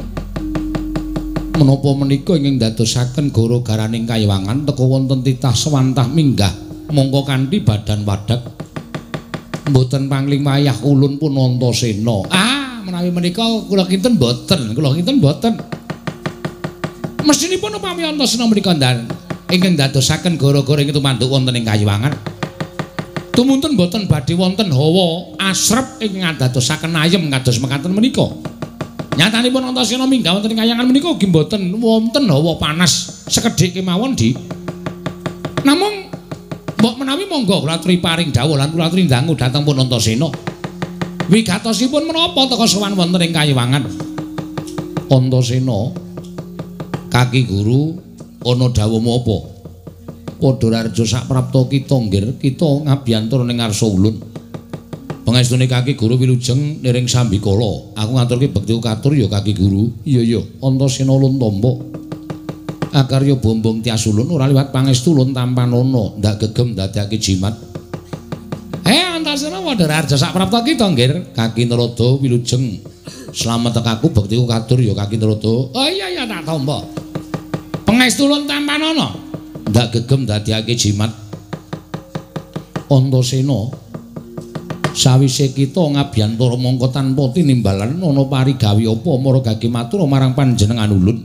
menapa menika ingkang dadosaken gara-garaning kayiwangan teka wonten titah swantah minggah mongko kanthi badan wadak mboten pangling wayah ulun pun Antasena. Ah, menawi menika kula kinten mboten, kula kinten mboten. Mesinipun upami Antasena menika ndang ingkang dadosaken gara-gara ingkang tumanduk wonten ing kayiwangan. Tumunten mboten badhe wonten hawa asrep ingkang dadosaken ayem kados mekaten menika. Nyatanipun Antasena minggah wonten ing kayangan menika ugi mboten wonten hawa panas sekedhik kemawon di. Namung mbok menawi monggo kula aturi paring dawuh lan kula aturi dangu dhateng pun Antasena. Wigatosipun menapa teka sowan wonten ing kayiwangan? Antasena kaki guru ana dawuhmu apa? Padha raja sak prapta kita nggir kita ngabiyantara ning ngarsa ulun. Pangestune Kaki Guru wilujeng niring sambikala. Aku ngaturke bektiku katur ya Kaki Guru. Iya iya, Antasena ulun tampa. Akarya bombong tias ulun ora liwat pangestu ulun tampanana, ndak gegem dadekake jimat. Eh Antasena padha raja sak prapta kita nggir. Kaki Narada wilujeng slamet tekaku bektiku katur ya Kaki Narada. Oh iya iya tak tampa. Pangestu ulun tampanana, ndak gegem dadekake jimat. Antasena sawise kita ngabiyantara mangka tanpa tinimbalan ana parigawe apa maragake matur marang panjenengan ulun.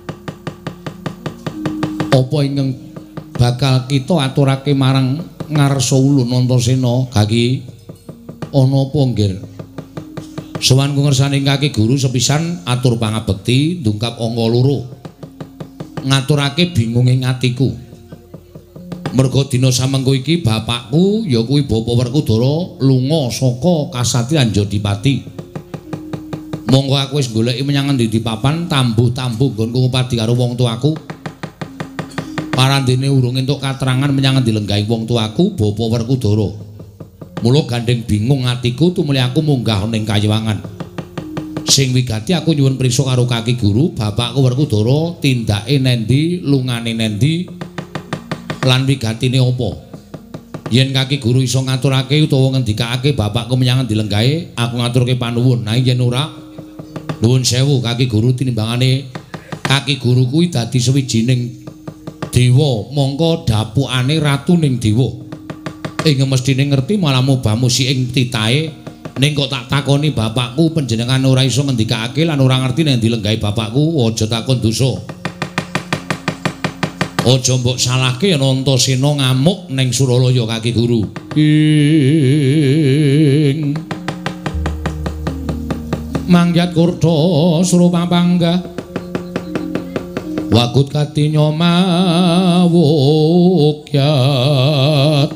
Apa ingkang bakal kita aturake marang ngarsa ulun Antasena Kaki? ana apa nggir? Sowan ngersani Kaki Guru sepisan atur pangabekti ndungkap angka loro. Ngaturake bingung ing atiku. Merga dina samengko iki bapakku ya kuwi Bapa Werkudara lunga saka Kasatriyan Jodipati. Monggo aku wis goleki menyang endi di papan tambuh-tambuh nggonku ngupadi karo wong tuaku. Parandene urung entuk katerangan menyang endi lenggahing wong tuaku Bapa Werkudara. Mula gandeng bingung atiku tumuli aku munggah ning Kayewangan. Sing wigati aku nyuwun prisa karo Kaki Guru bapakku Werkudara tindake nendi, lungane nendi lan wigatine apa. Yen Kaki Guru iso ngaturake utawa ngendikake bapakku menyang endi lenggahe, aku ngaturke panuwun. Nah yen ora, nuwun sewu Kaki Guru tinimbangane Kaki Guru kuwi dadi sawijining dewa, mongko dapukane ratuning dewa. Ing mestine ngerti malah mubah musik ing titahe, ning kok tak takoni bapakku panjenengan ora iso ngendikake lan ora ngerti nek endi lenggahe bapakku, aja takon dosa. Aja mbok salahke yen Antasena ngamuk ning Suralaya Kaki Guru. Ing Mangyat Kurta Surapangga Wagut Katinya Mawukyat.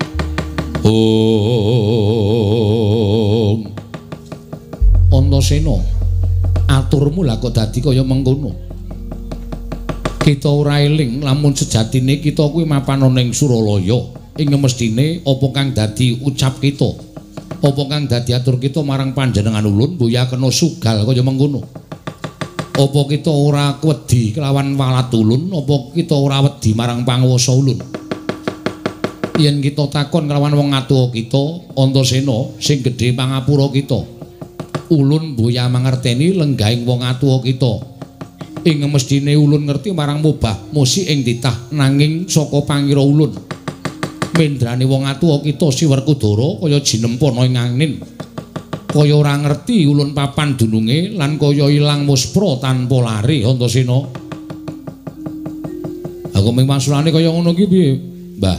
Om Antasena, aturmu lah kok dadi kaya mengkono. Kita ora eling lamun sejatine kita kuwi mapan ning Suralaya. Ing mestine apa kang dadi ucap kita? Apa kang dadi atur kita marang panjenengan ulun mboya kena sugal kaya mengkono? Apa kita ora wedi kelawan walat ulun? Apa kita ora wedi marang panguwasa ulun? Yen kita takon kelawan wong atuwa kita, Antasena sing gedhe pangapura kita. Ulun mboya mangerteni lenggahing wong atuwa kita. Ing mestine ulun ngerti marang mubah musik ing titah nanging saka pangira ulun mendrane wong atuwa kita si Werkudara kaya jinempana ing angin kaya ora ngerti ulun papan dununge lan kaya ilang muspra tanpa lare. Antasena, aku ming masulane kaya ngono ki piye Mbah?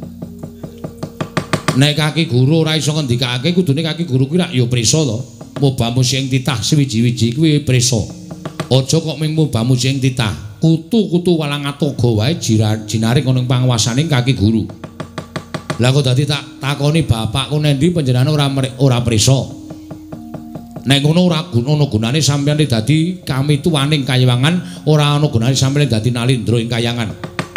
Nek Kaki Guru ora iso ngendikake kudune Kaki Guru kuwi rak ya prisa to. Mubah musik ing titah sewiji-wiji kuwi prisa. Aja kok ming mubah musik ing titah. Kutu-kutu walang atoga wae jinaring ana ing panguwasaning Kaki Guru. Lah kok dadi tak takoni bapakku nendi panjenengan ora ora prisa. Nek ngono ora ana gunane sampeyan dadi kami tuwaning Kayewangan, ora ana gunane sampeyan dadi nalindra ing Kayangan.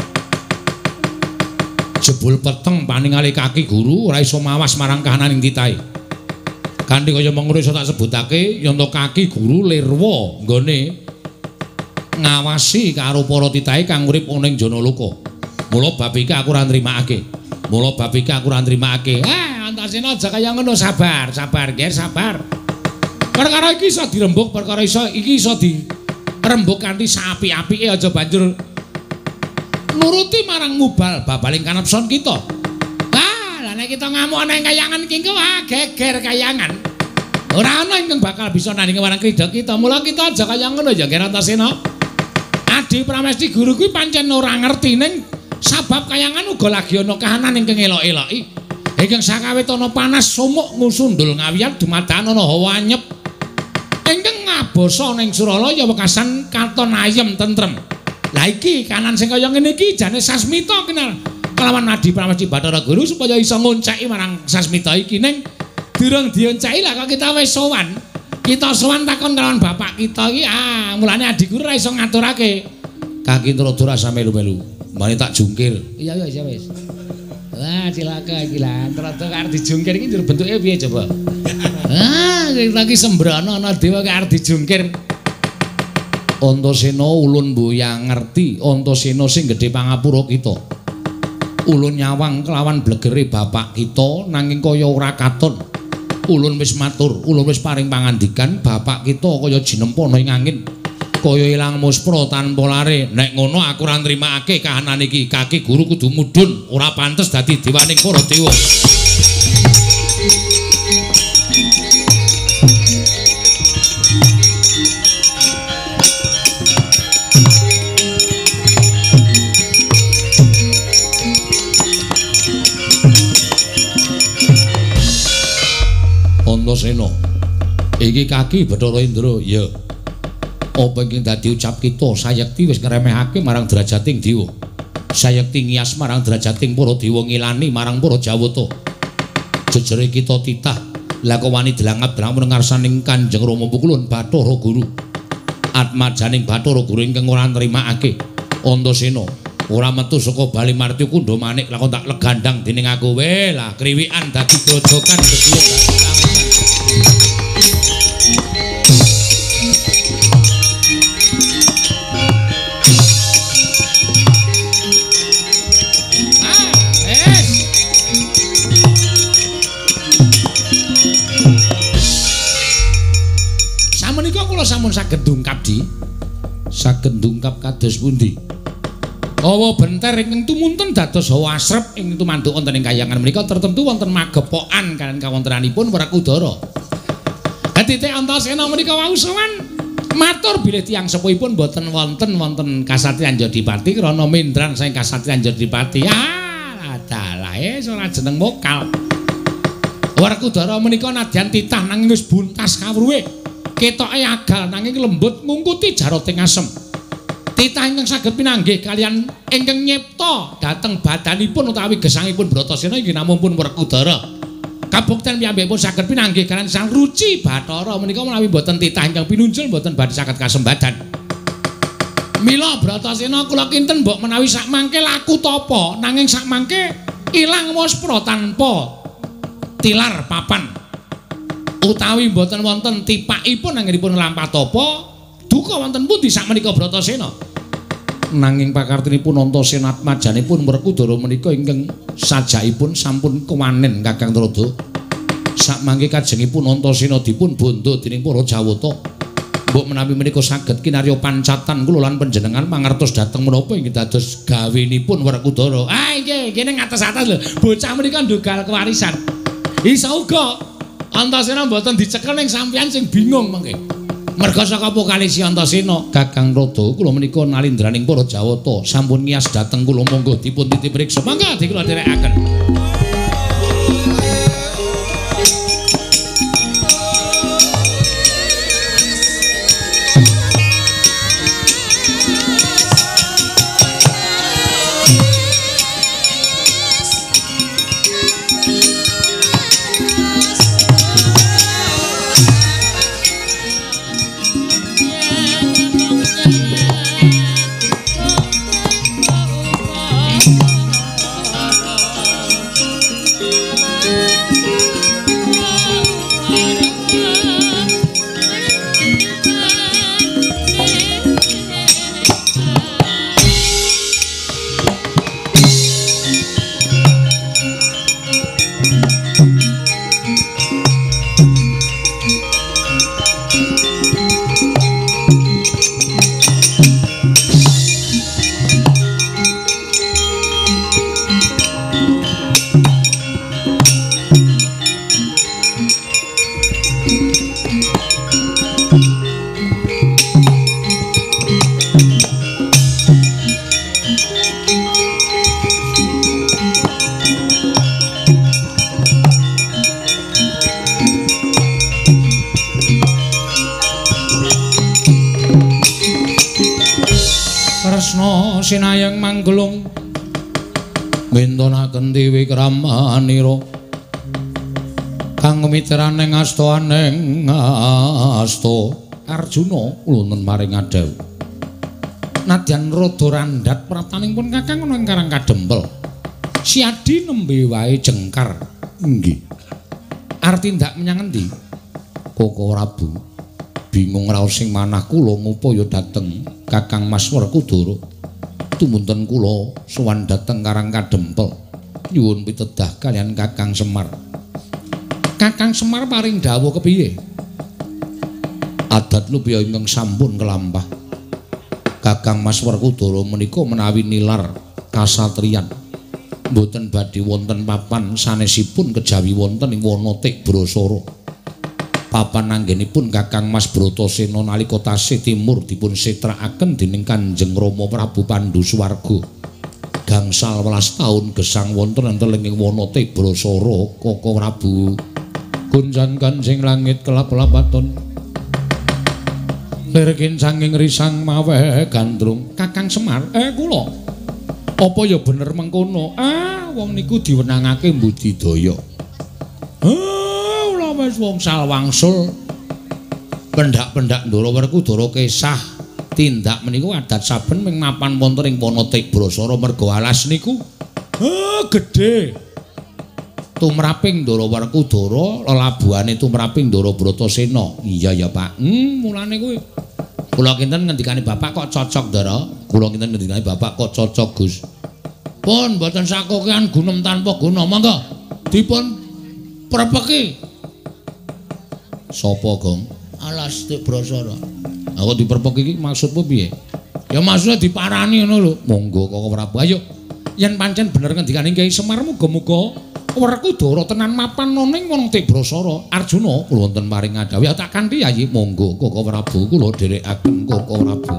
Jebul peteng paningali Kaki Guru ora iso mawas marang kahanan ing titahe. Kanthi kaya mengkono iso tak sebutake yen Kaki Guru lirwa nggone ngawasi karo para titahe kang urip ning Janaloka. Mula bab iki aku ora nrimakake. Mula bab iki aku ora nrimakake. Ah, Antasena aja kaya ngono, sabar, sabar, nggih, sabar. Perkara iki iso dirembuk, perkara iso iki iso dirembuk kanthi sapi-apike aja banjur nuruti marang mubal babaling kanepson kita. Nek kita ngamuk ana ing Kayangan iki engko ah geger Kayangan. Ora ana ingkang bakal bisa nandingi marang krida kita. Mula kita aja kaya ngono ya Nggih Antasena. Adi Pramesti Guru kuwi pancen ora ngerti ning sabab Kayangan uga lagi ana kahanan ingkang elok-eloki. Ingkang sakawit ana panas sumuk ngusundul ngawiyan dumadakan ana hawa anyep. Ingkang ngabosa ning Suralaya wekasan katon ayem tentrem. Lah iki kanan sing kaya ngene iki jane Sasmita kenal. Kelawan Adi Pramesti Bathara Guru supaya iso ngonceki marang Sasmita iki ning durung dionceki lah kok kita wis sowan. Kita sowan takon kelawan bapak kita iki ah mulane Adi Guru ora iso ngaturake. Kaki Tradara asa melu-melu. Mane tak jungkir. Iya iya iya wis. Wah cilaka iki lah. Tradara arep dijungkir iki bentuke piye coba? Ah kita iki sembrono ana dewa kok arep dijungkir. Antasena ulun mboya ngerti Antasena sing gedhe pangapura kita. Ulun nyawang kelawan blegere bapak kita nanging kaya ora katon. Ulun wis matur, ulun wis paring pangandikan bapak kita kaya jinempana ing angin. Kaya ilang muspra tanpa lare. Nek ngono aku ora nrimakake kahanan iki. Kaki Guru kudu mudhun, ora pantes dadi dewaning para dewa. Antasena. Iki kaki Bathara Indra, ya. Apa ingkang dadi ucap kita sayekti wis ngremehake marang derajating dewa. Sayekti ngiyas marang derajating para dewa ngilani marang para Jawata. Jejere kita titah lakowani delangat-delang ngarsaning Kanjeng Rama Pukulun Bathara Guru. Atmajaning Bathara Guru ingkang ora nrimakake Antasena ora metu saka Bali Marti Kundha Manik lakon tak legandang dening aku. Weh lah kriwikan dadi grojokan gedhe sampun saged ndungkap di saged ndungkap kados pundi awa benter ingkang tumunten dados hawa asrep ing tumanduk wonten ing kayangan menika tertentu wonten magepokan kaliyan kawontenanipun Werkudara. Katite Antasena menika wau sowan matur bilih tiyang sepuhipun boten wonten wonten kasatriyan Jodipati krana mindran saking kasatriyan Jodipati. Ah dalae ora jeneng mokal. Werkudara menika nadyan titah nanging wis buntas kawruhe. Ketoke agal nanging lembut ngungkuti jarating asem. Titah ingkang saged pinanggih kalian ingkang nyipta dhateng badanipun utawi gesangipun Bratasena inggih namung pun Werkudara. Kabukten piyambakipun saged pinanggih kalian Sang Ruci Bathara menika menawi boten titah ingkang pinunjul boten badhe saged kasembadan. Mila Bratasena kula kinten mbok menawi sak mangke laku tapa nanging sak mangke ilang waspra tanpa tilar papan. Utawi mboten wonten tipakipun anggenipun lampah tapa duka wonten pundi sakmenika Bratasena. Nanging pakartinipun Antasena atmajanipun Werkudara menika ingkang sajakipun sampun kewanen Kakang Trada. Sakmangke kajengipun Antasena dipun bondo dening para Jawata. Mbok menawi menika saged kinarya pancatan kula lan panjenengan mangertos dhateng menapa inggih dados gawenipun Werkudara. Ah nggih, kene ngatos-atos lho. Bocah menika ndhugal kewarisan. Isa uga Antasena mboten dicekel ning sampeyan sing bingung mengke. Merga saka pokalisi Antasena, Kakang Rada kula menika nalindraning para Jawata sampun ngiyas dhateng kula monggo dipun titip riksa. Mangga dikula dherekaken. Sinayang manggelung mintonaken dewi kramanira kang mitraning asta aning asta Arjuna wonten maring adawu nadyan rada randhat prataningipun Kakang ana ing Karang Kadempel siadi nembe wae jengkar nggih arti ndak menyang endi Koko Prabu bingung raos sing manah kula ngupaya dhateng Kakang Mas Werkudara tumunten kula sowan dhateng Karang Kadempel nyuwun pitedah kalian Kakang Semar. Kakang Semar paring dawuh kepiye? Adat lupya ingkang sampun kelampah. Kakang Mas Werkudara menika menawi nilar kasatriyan mboten badhe wonten papan sanesipun kejawi wonten ing Wanatik Brasara. Papan anggenipun Kakang Mas Bratasena nalika tasih timur dipun setrakaken dening Kanjeng Rama Prabu Pandhu Swarga. Gangsal welas taun gesang wonten enten ing Wanatik Brasara Koko Prabu Kunjan kancing langit kelap-kelap aton. Lirkin sanging risang mawe gandrung. Kakang Semar, eh kula. Apa ya bener mengkono? Ah, wong niku diwenangake mbudidaya. Ah, ora wis wong salwangsul. Pendak-pendak Ndara Werkudara kesah tindak meniku adat saben ming mapan wonten ing Wanata Brasara merga alas niku. Ah, gedhe. Tumraping Ndara Werkudara lelabuhane tumraping Ndara Bratasena. Iya ya, Pak. Hmm, mulane kuwi. Kula kinten ngendikane Bapak kok cocok, Ndara. Kula kinten ngendikane Bapak kok cocok, Gus. Pun mboten sakokean gunem tanpa guna. Monggo dipun prepeki. Sapa, Gong? Alas Tik Brasara. Aku diperpeki iki maksudmu piye? Ya maksudnya diparani ngono lho. Monggo Koko Prabu. Ayo. Yen pancen bener ngendikane Kyai Semar muga-muga Werkudara tenan mapan noning Wanata Brasara. Arjuna kula wonten paring ngadawi tak kanthi yayi monggo Koko Prabu kula dherekaken Koko Prabu.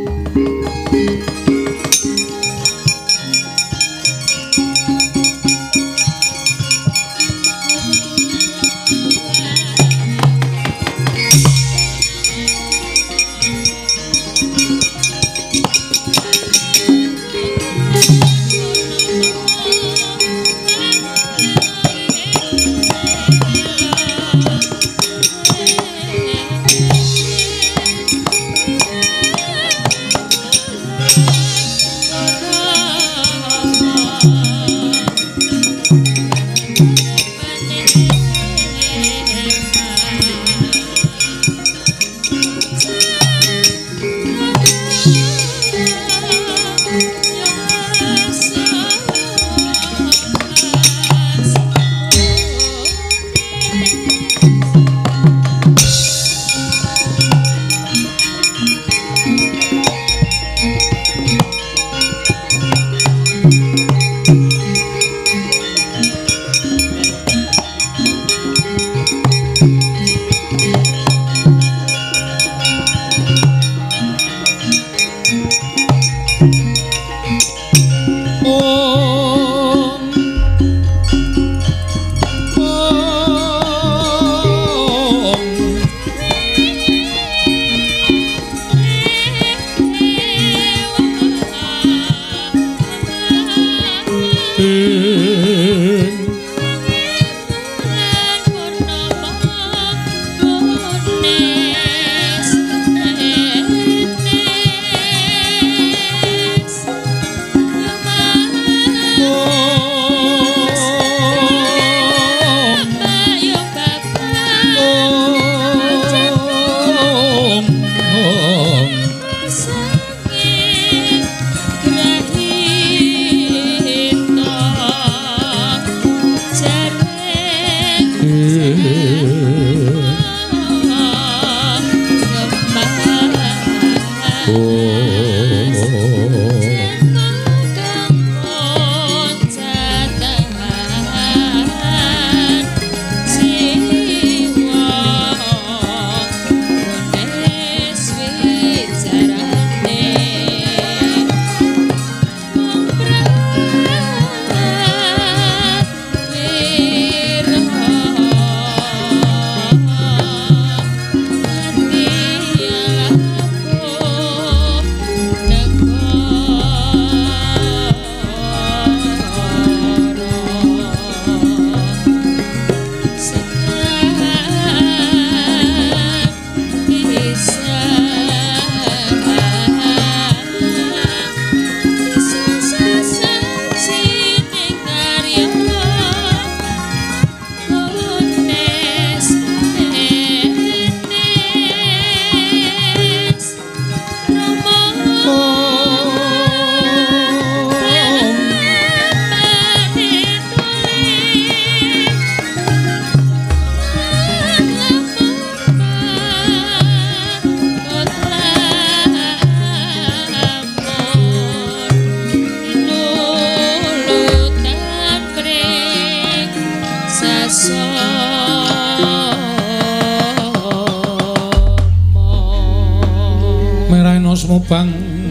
Mubang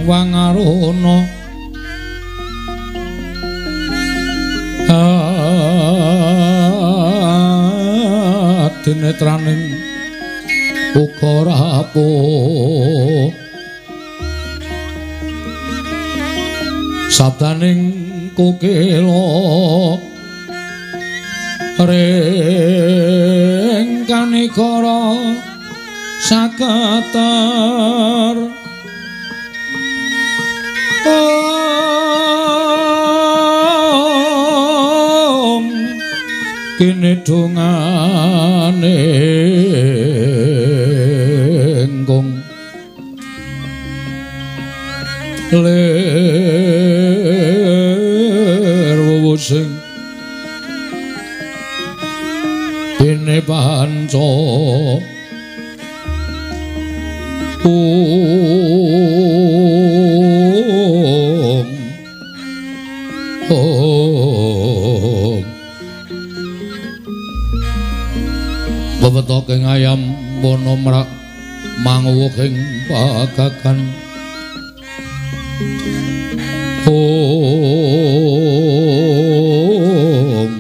Wangarana dinetraning uga rapuh sabdaning kukila ring kanikara sakatar om kene dongane engkong ler wewusing dene panca om om bebetoking ayam wono mrak manguwuh ing pagagan om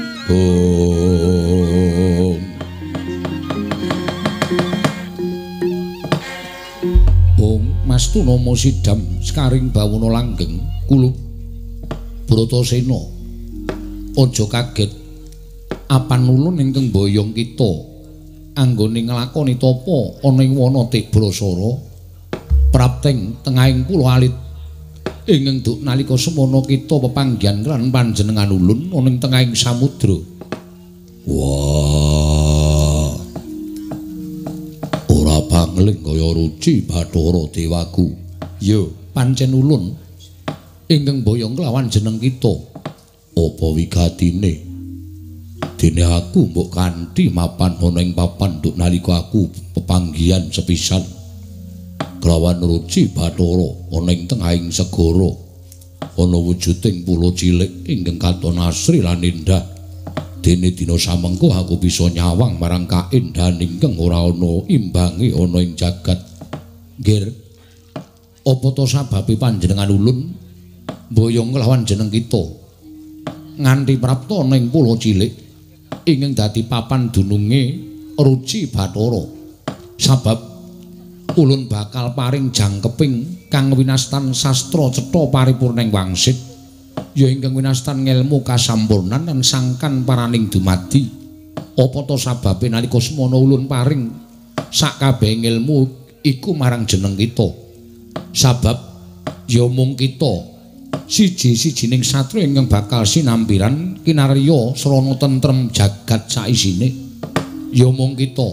om om Mastunomo sidam skaring bawana langgeng kulub Bratasena aja kaget apan ulun ingkang boyong kita anggone nglakoni tapa ana ing wana Tebrasara prapteng tengahing pulo alit ingkang duk nalika semana kita pepanggihan lan panjenengan ulun ana ing tengahing samudra. Wah, ora bangling kaya Ruci Bathara Dewaku. Yo, pancen ulun ingkang boyong kelawan jeneng kita. Apa wigatine? Dene aku mbok kanthi mapan ana ing papan duk nalika aku pepanggihan sepisan kelawan Ruci Bathara ana ing tengahing segara ana wujuding pulo cilik ingkang katon asri lan indah. Dene dina samengko aku bisa nyawang marang kaendahan ingkang ora ana imbange ana ing jagat. Nggih, apa to sababe panjenengan ulun boyong kelawan jeneng kita nganti prapta ana ing pulo cilik ingkang dadi papan dununge Ruci Bathara? Sabab ulun bakal paring jangkeping kang winastan sastra cetha paripurning wangsit ya ingkang winastan ngelmu kasampurnan lan sangkan paraning dumadi. Apa to sababe nalika semana ulun paring sakabehing ilmu iku marang jeneng kita? Sabab ya mung kita siji-sijining satria ingkang bakal sinampiran kinarya srana tentrem jagat saisine. Ya mung kita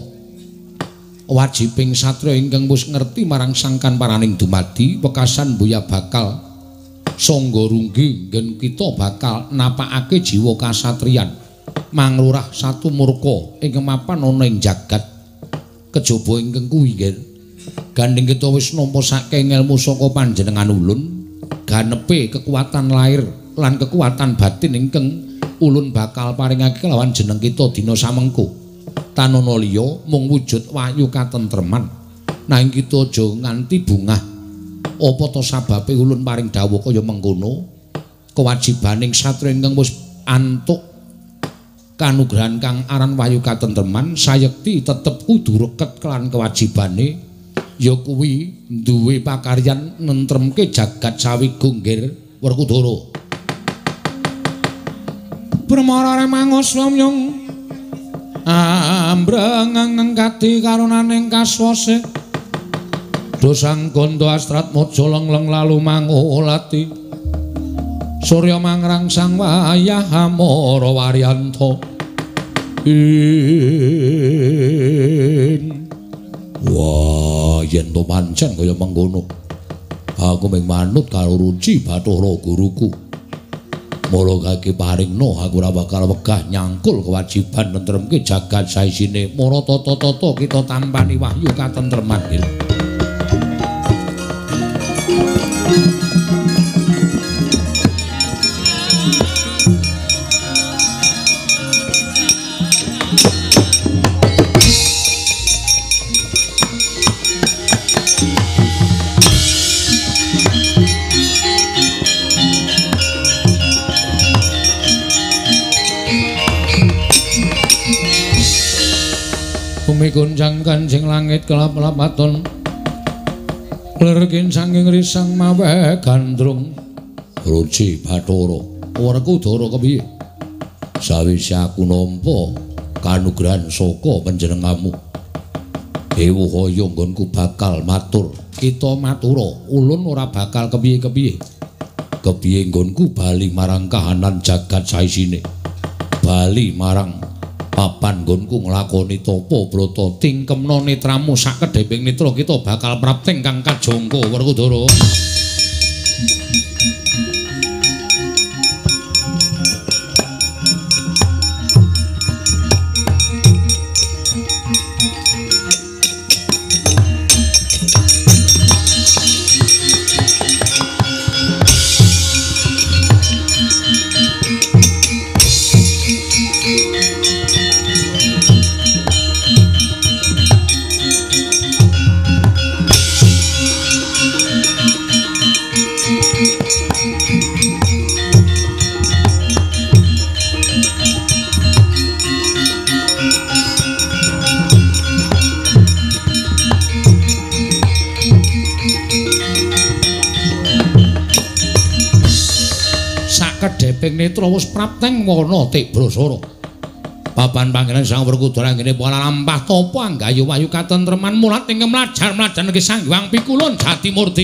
wajibing satria ingkang wis ngerti marang sangkan paraning dumadi wekasan boya bakal sangga runggi nggen kita bakal napakake jiwa kasatriyan manglurah satu murka ingkang mapan ana ing jagat. Kejaba ingkang kuwi nggih gandeng kita wis nampa saking ilmu saka panjenengan ulun ganepe kekuatan lahir lan kekuatan batin ingkang ulun bakal paringake kelawan jeneng kita dina samengko. Tanana liya mung wujud wayu katentreman nanging kita aja nganti bungah. Apa to sababe ulun paring dawuh kaya mengkono? Kewajibaning satria ingkang wis antuk kanugrahan kang aran wayu katentreman sayekti tetep kudu reket kelan kewajibane ya kuwi duwe pakaryan nentremke jagat sawigung nggih Werkudara. Brahmara mangos wamyong ambrang ngengkati karunaning kaswase dosang gondo astrat mojo lengleng lalu mangolati surya mangrang sang wayah amara waryanto ing wah yen to pancen kaya mengkono aku mung manut karo Ruci Bathara guruku. Mula kaki paringno aku ora bakal wegah nyangkul kewajiban nentremke jagat saisine. Mara tata-tata kita tampani wahyu katentreman. Bumi gonjang kanjeng langit kelap-lapaton lerkin sanging risang mawe gandrung Ruci Bathara Werkudara kepiye sawise aku nampa kanugrahan saka panjenenganmu Dewa Kaya nggonku bakal matur kita matura ulun ora bakal kepiye-kepiye kepiye nggonku bali marang kahanan jagat saisine bali marang papan nggonku nglakoni tapa brata tingkemna netramu sakedheping netra kita bakal prapting kang kajangka Werkudara kedheping netra wis prapteng wana tik brasara papan panggenan Sang Werkudara ngene pola lampah tapa anggayu wayu katentreman mulat ing mlajar-mlajar niki Sang Hyang Pikulun Jatimurti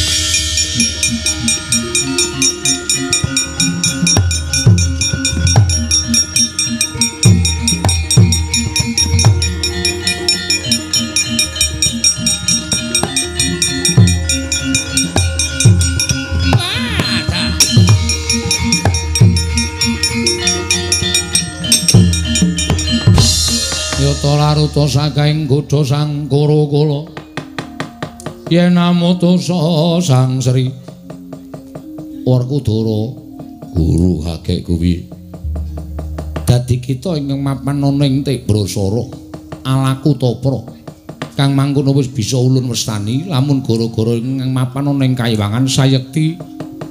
Laruta sakaing godha Sang Kurakala yen namutusa Sang Sri Werkudara guru hakek kuwi dadi kita ingkang mapan ana ing tik brasara alaku tapra kang mangkono wis bisa ulun westani lamun gara-gara ingkang mapan ana ing kayiwangan sayekti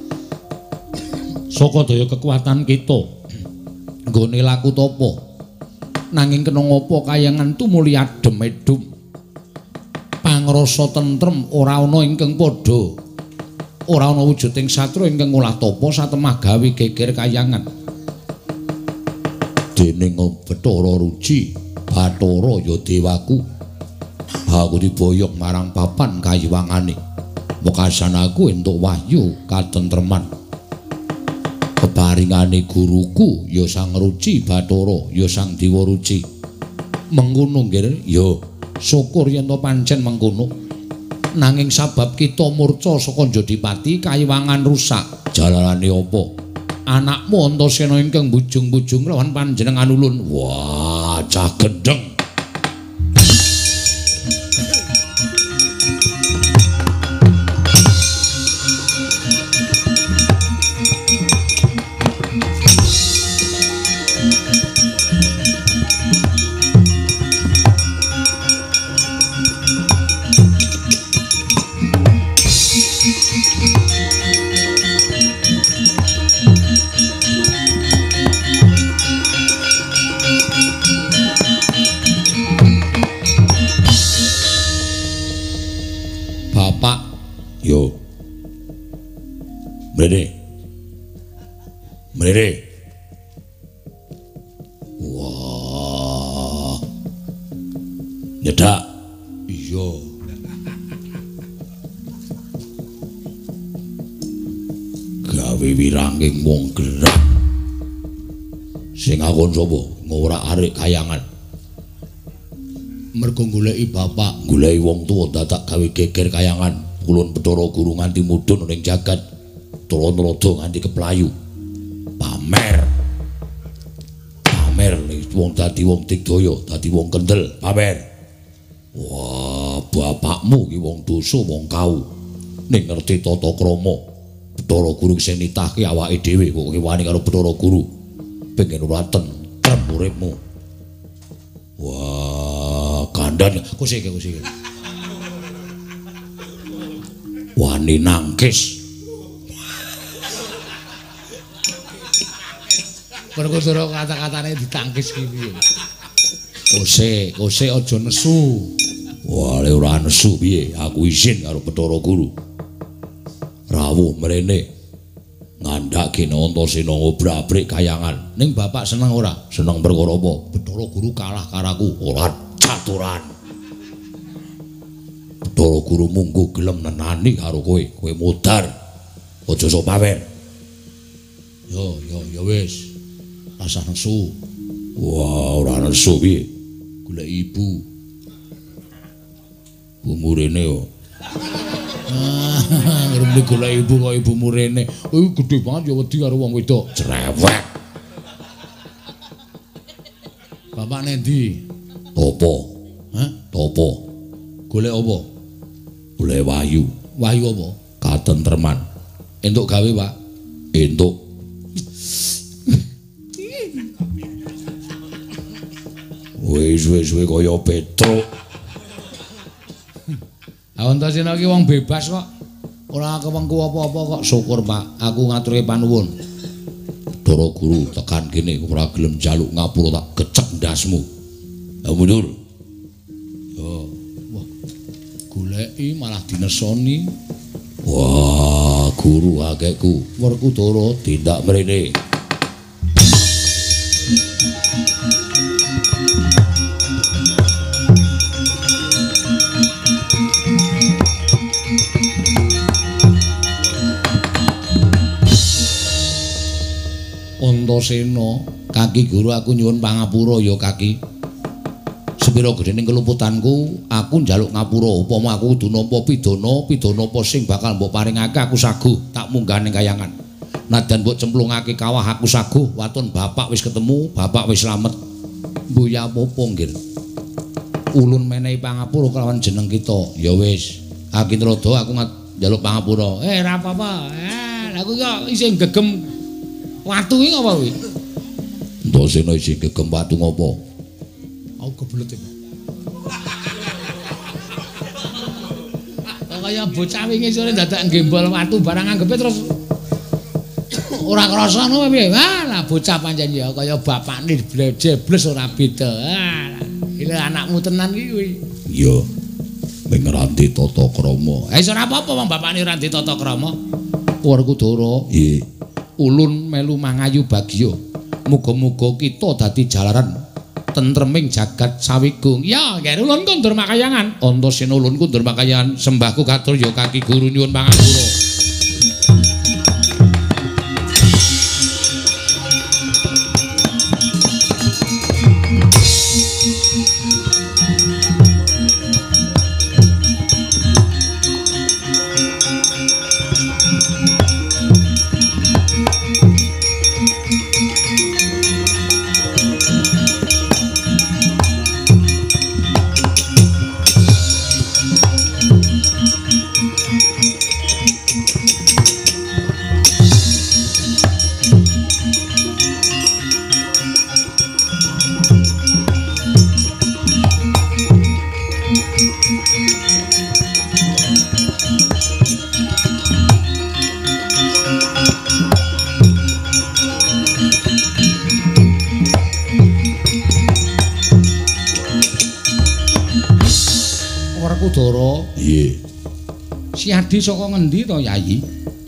saka daya kekuatan kita nggone laku tapa nanging kena ngapa kayangan tumuli adem edum pangrasa tentrem ora ana ingkang padha ora ana wujuding satra ingkang ngolah tapa satemah gawe geger kayangan dening Bathara Ruci Bathara ya dewaku aku diboyong marang papan kayiwangane wekasan aku entuk wahyu katentreman keparingane guruku ya Sang Ruci Bathara ya Sang Dewa Ruci mengkono nggih ya syukur yen to pancen mengkono nanging sabab kita murca saka Jodipati kayiwangan rusak jalalane apa anakmu Antasena ingkang bujung-bujung lawan panjenengan ulun wah cah gendeng Mrene. Mrene. Wah. Nyedak. Iya. Gawe wiranging wong gerak. Sing ngakon sapa? Ngorak-arik kayangan. Mergo goleki bapak, goleki wong tuwa dadak gawe geger kayangan. Kulon Bathara Guru nganti mudhun ning jagat. Tolong-tolong nganti keplayu pamer pamer wong dadi wong digdaya dadi wong kendel pamer wah bapakmu ki wong dosa wong kau ning ngerti tata krama Bathara Guru sing nitahke awake dhewe kok wani karo Bathara Guru pengen ora tentrem uripmu wah kandhan kusik kusik wani nangkis Werkudara kata-katane ditangkis ki piye. Ose, ose aja nesu. Wah, le ora nesu piye? Aku izin karo Bathara Guru. Rawuh mrene. Ngandhake Antasena ngobrak-abrik kayangan. Ning bapak seneng ora? Seneng perkara apa? Bathara Guru kalah karaku. Ora caturan. Bathara Guru munggo gelem nenani karo kowe. Kowe modar. Aja sok pamer. Yo, yo, yo wis. Rasa nesu. Wah, ora nesu piye? Golek ibu. Bu murene yo. Ah, ngrembe golek ibu kok ibu murene. Oh, gedhe banget ya wedi karo wong wedok. Cerewet. Bapak nendi? Topo. Hah? Topo. Golek apa? Golek wayu. Wayu apa? Katentreman. Entuk gawe, Pak. Entuk. Wis wis wis kaya Petruk. Antasena iki wong bebas kok. Ora kewengku apa-apa kok. Syukur, Pak. Aku ngaturke panuwun. Bathara Guru tekan kene ora gelem njaluk ngapura tak gecek ndasmu. Ya mundur. Yo. Wah. Goleki malah dinesoni. Wah, guru akehku. Werkudara tindak mrene. Antasena, Kaki Guru aku nyuwun pangapura ya Kaki. Sepira gedhening keluputanku, aku njaluk ngapura upama aku kudu nampa pidana, pidana apa sing bakal mbok paringake aku saguh tak munggah ning kayangan. Nadan mbok cemplungake kawah aku saguh, waton bapak wis ketemu, bapak wis slamet. Mbuya apa nggih. Ulun menehi pangapura kelawan jeneng kita. Ya wis, Akinrada aku njaluk pangapura. Eh, ora apa-apa. Eh, aku kok isih gegem watu iki apa kuwi? Antasena isih gegem watu ngopo? Aku kebelet iki. Kaya bocah wingi sore dadak nggembol watu barang anggepe terus ora krasa ngono piye? Ah, lah bocah pancen ya kaya bapakne jebles ora beda. Ah, iki anakmu tenan iki kuwi. Iya. Ning ngeranti tata krama. Eh, ora apa-apa wong bapakne ora tata krama. Werkudara. Nggih. Ulun melu mangayu bagya. Muga-muga kita dadi jalaran tentreming jagat sawigung. Ya, nggih ulun kondur makayangan. Antasena ulun kondur makayangan. Sembahku katur ya Kaki Guru nyuwun pangapura. Werkudara. Nggih. Si Adi saka ngendi to, Yayi?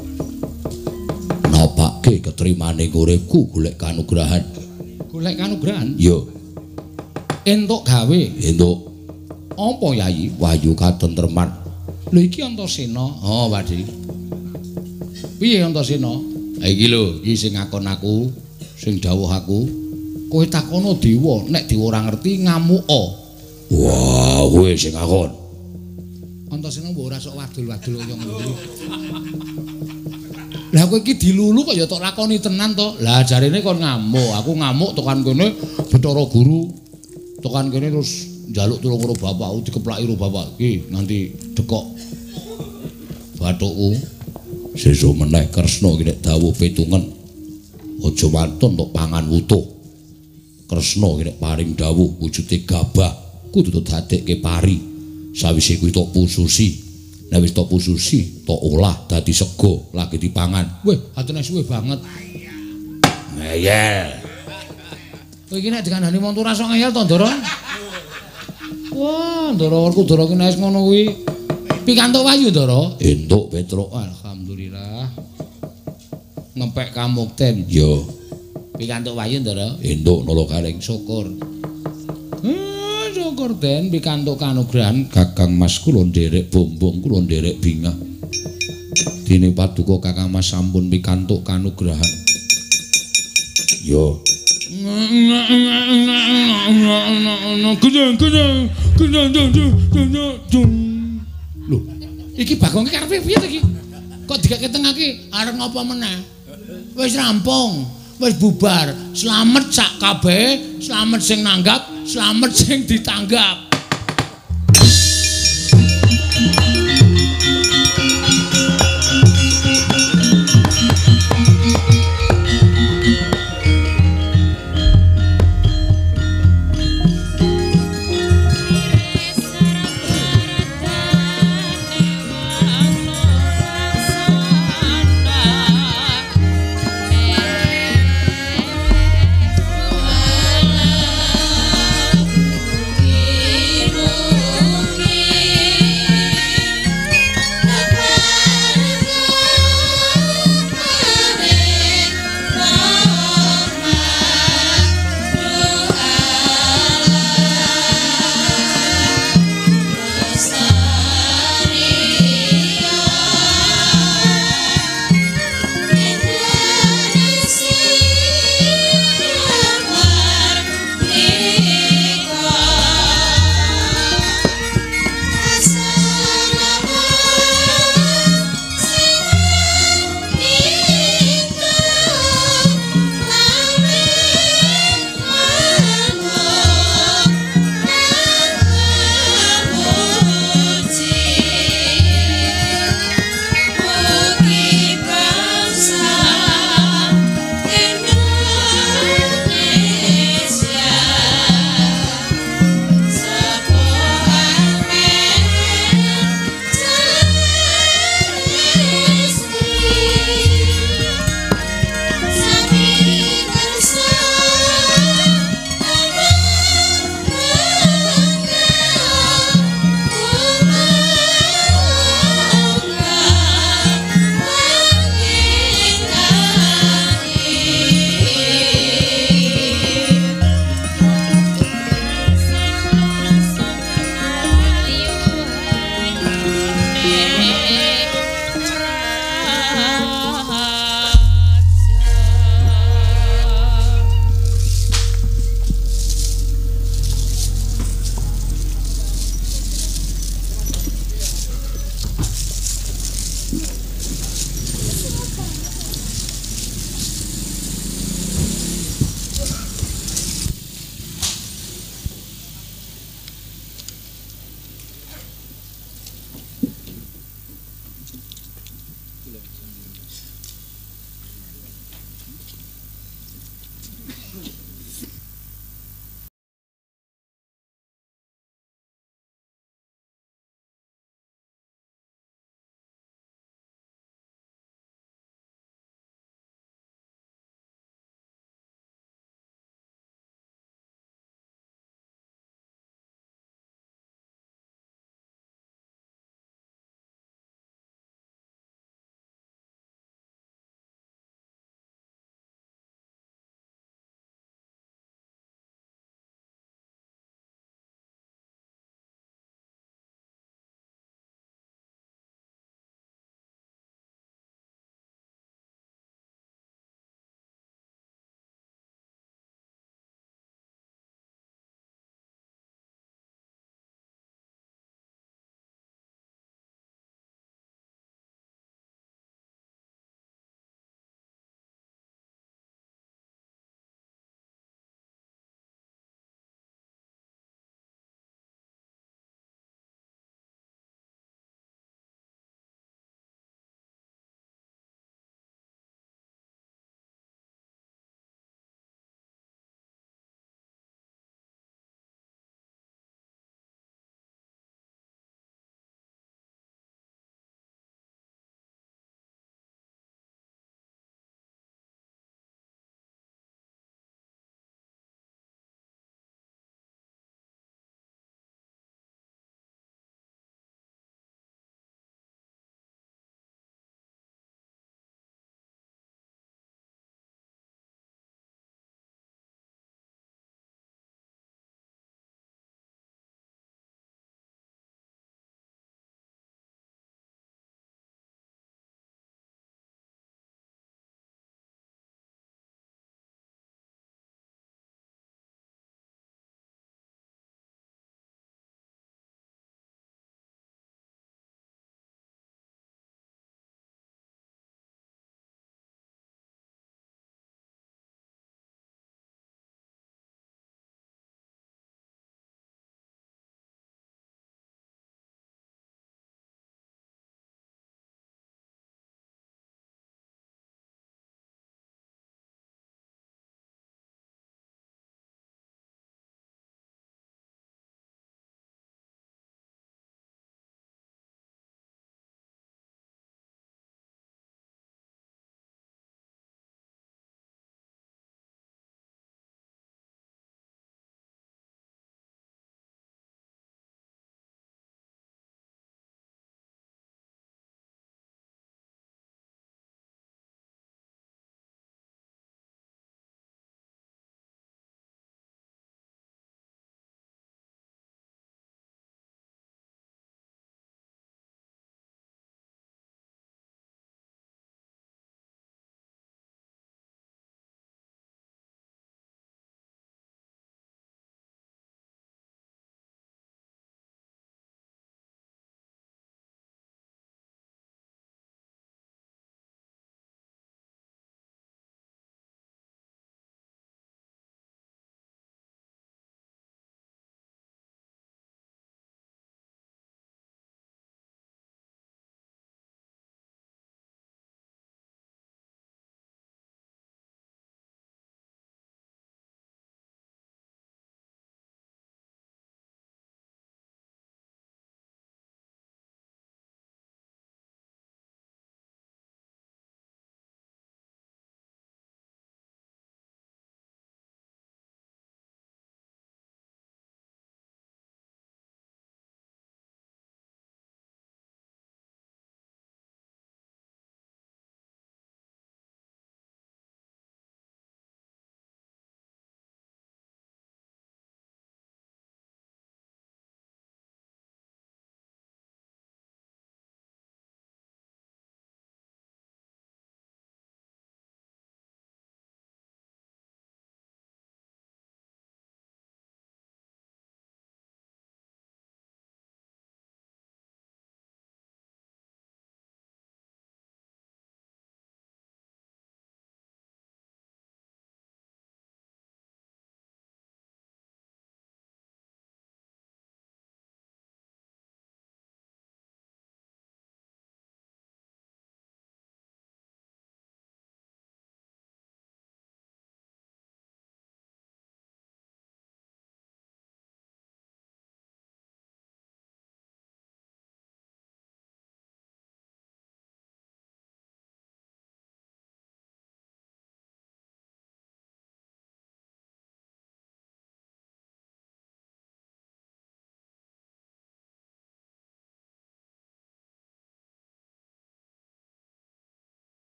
Napake ketrimane uripku golek kanugrahan. Golek kanugrahan? Yo. Entuk gawe. Entuk Apa, Yayi? wayu katentreman. Lho iki Antasena. Oh, Wadi. Piye Antasena? Ha iki lho, iki sing ngakon aku, sing dawuh aku. Kowe takono dewa, nek dewa ora ngerti ngamuka. Wah, kowe sing ngakon. Antasena mbok ora sok wadul-wadul kaya ngono. Lah kowe iki dilulu kok ya tok lakoni tenan to. Lah jarene kon ngamuk, aku ngamuk tekan kene Bathara Guru. Tekan kene terus njaluk tulung karo bapakku dikeplaki karo bapak iki nganti dekok bathukku. Sesuk meneh Kresna iki nek dawuh petungen. Aja wantun tok pangan wutuh. Kresna iki nek paring dawuh wujude gabah kudu dadekke pari. Sawise kuwi tok pususi. Nek wis tok pususi, tok olah dadi sego lagi dipangan. Weh, atune suwe banget. Ngeyel. Kowe iki nek dikandani wong ora sok ngeyel to, Ndara? Wah, Ndara Werkudara ki nek ngono kuwi pikantuk wayu, Ndara. Entuk Petruk. Alhamdulillah. Ngempek kamukten. Yo. Pikantuk wayu, Ndara. Entuk Nalagaring. Syukur. Hmm, syukur Den pikantuk kanugrahan Kakang Mas kula nderek bombong kula nderek bingah. Dene paduka Kakang Mas sampun pikantuk kanugrahan. Yo. Lho, iki Bagong ki karepe piye to iki? Kok digake tengake arep ngapa meneh? Wis rampung, wis bubar. Slamet sak kabehe, slamet sing nanggap, slamet sing ditanggap.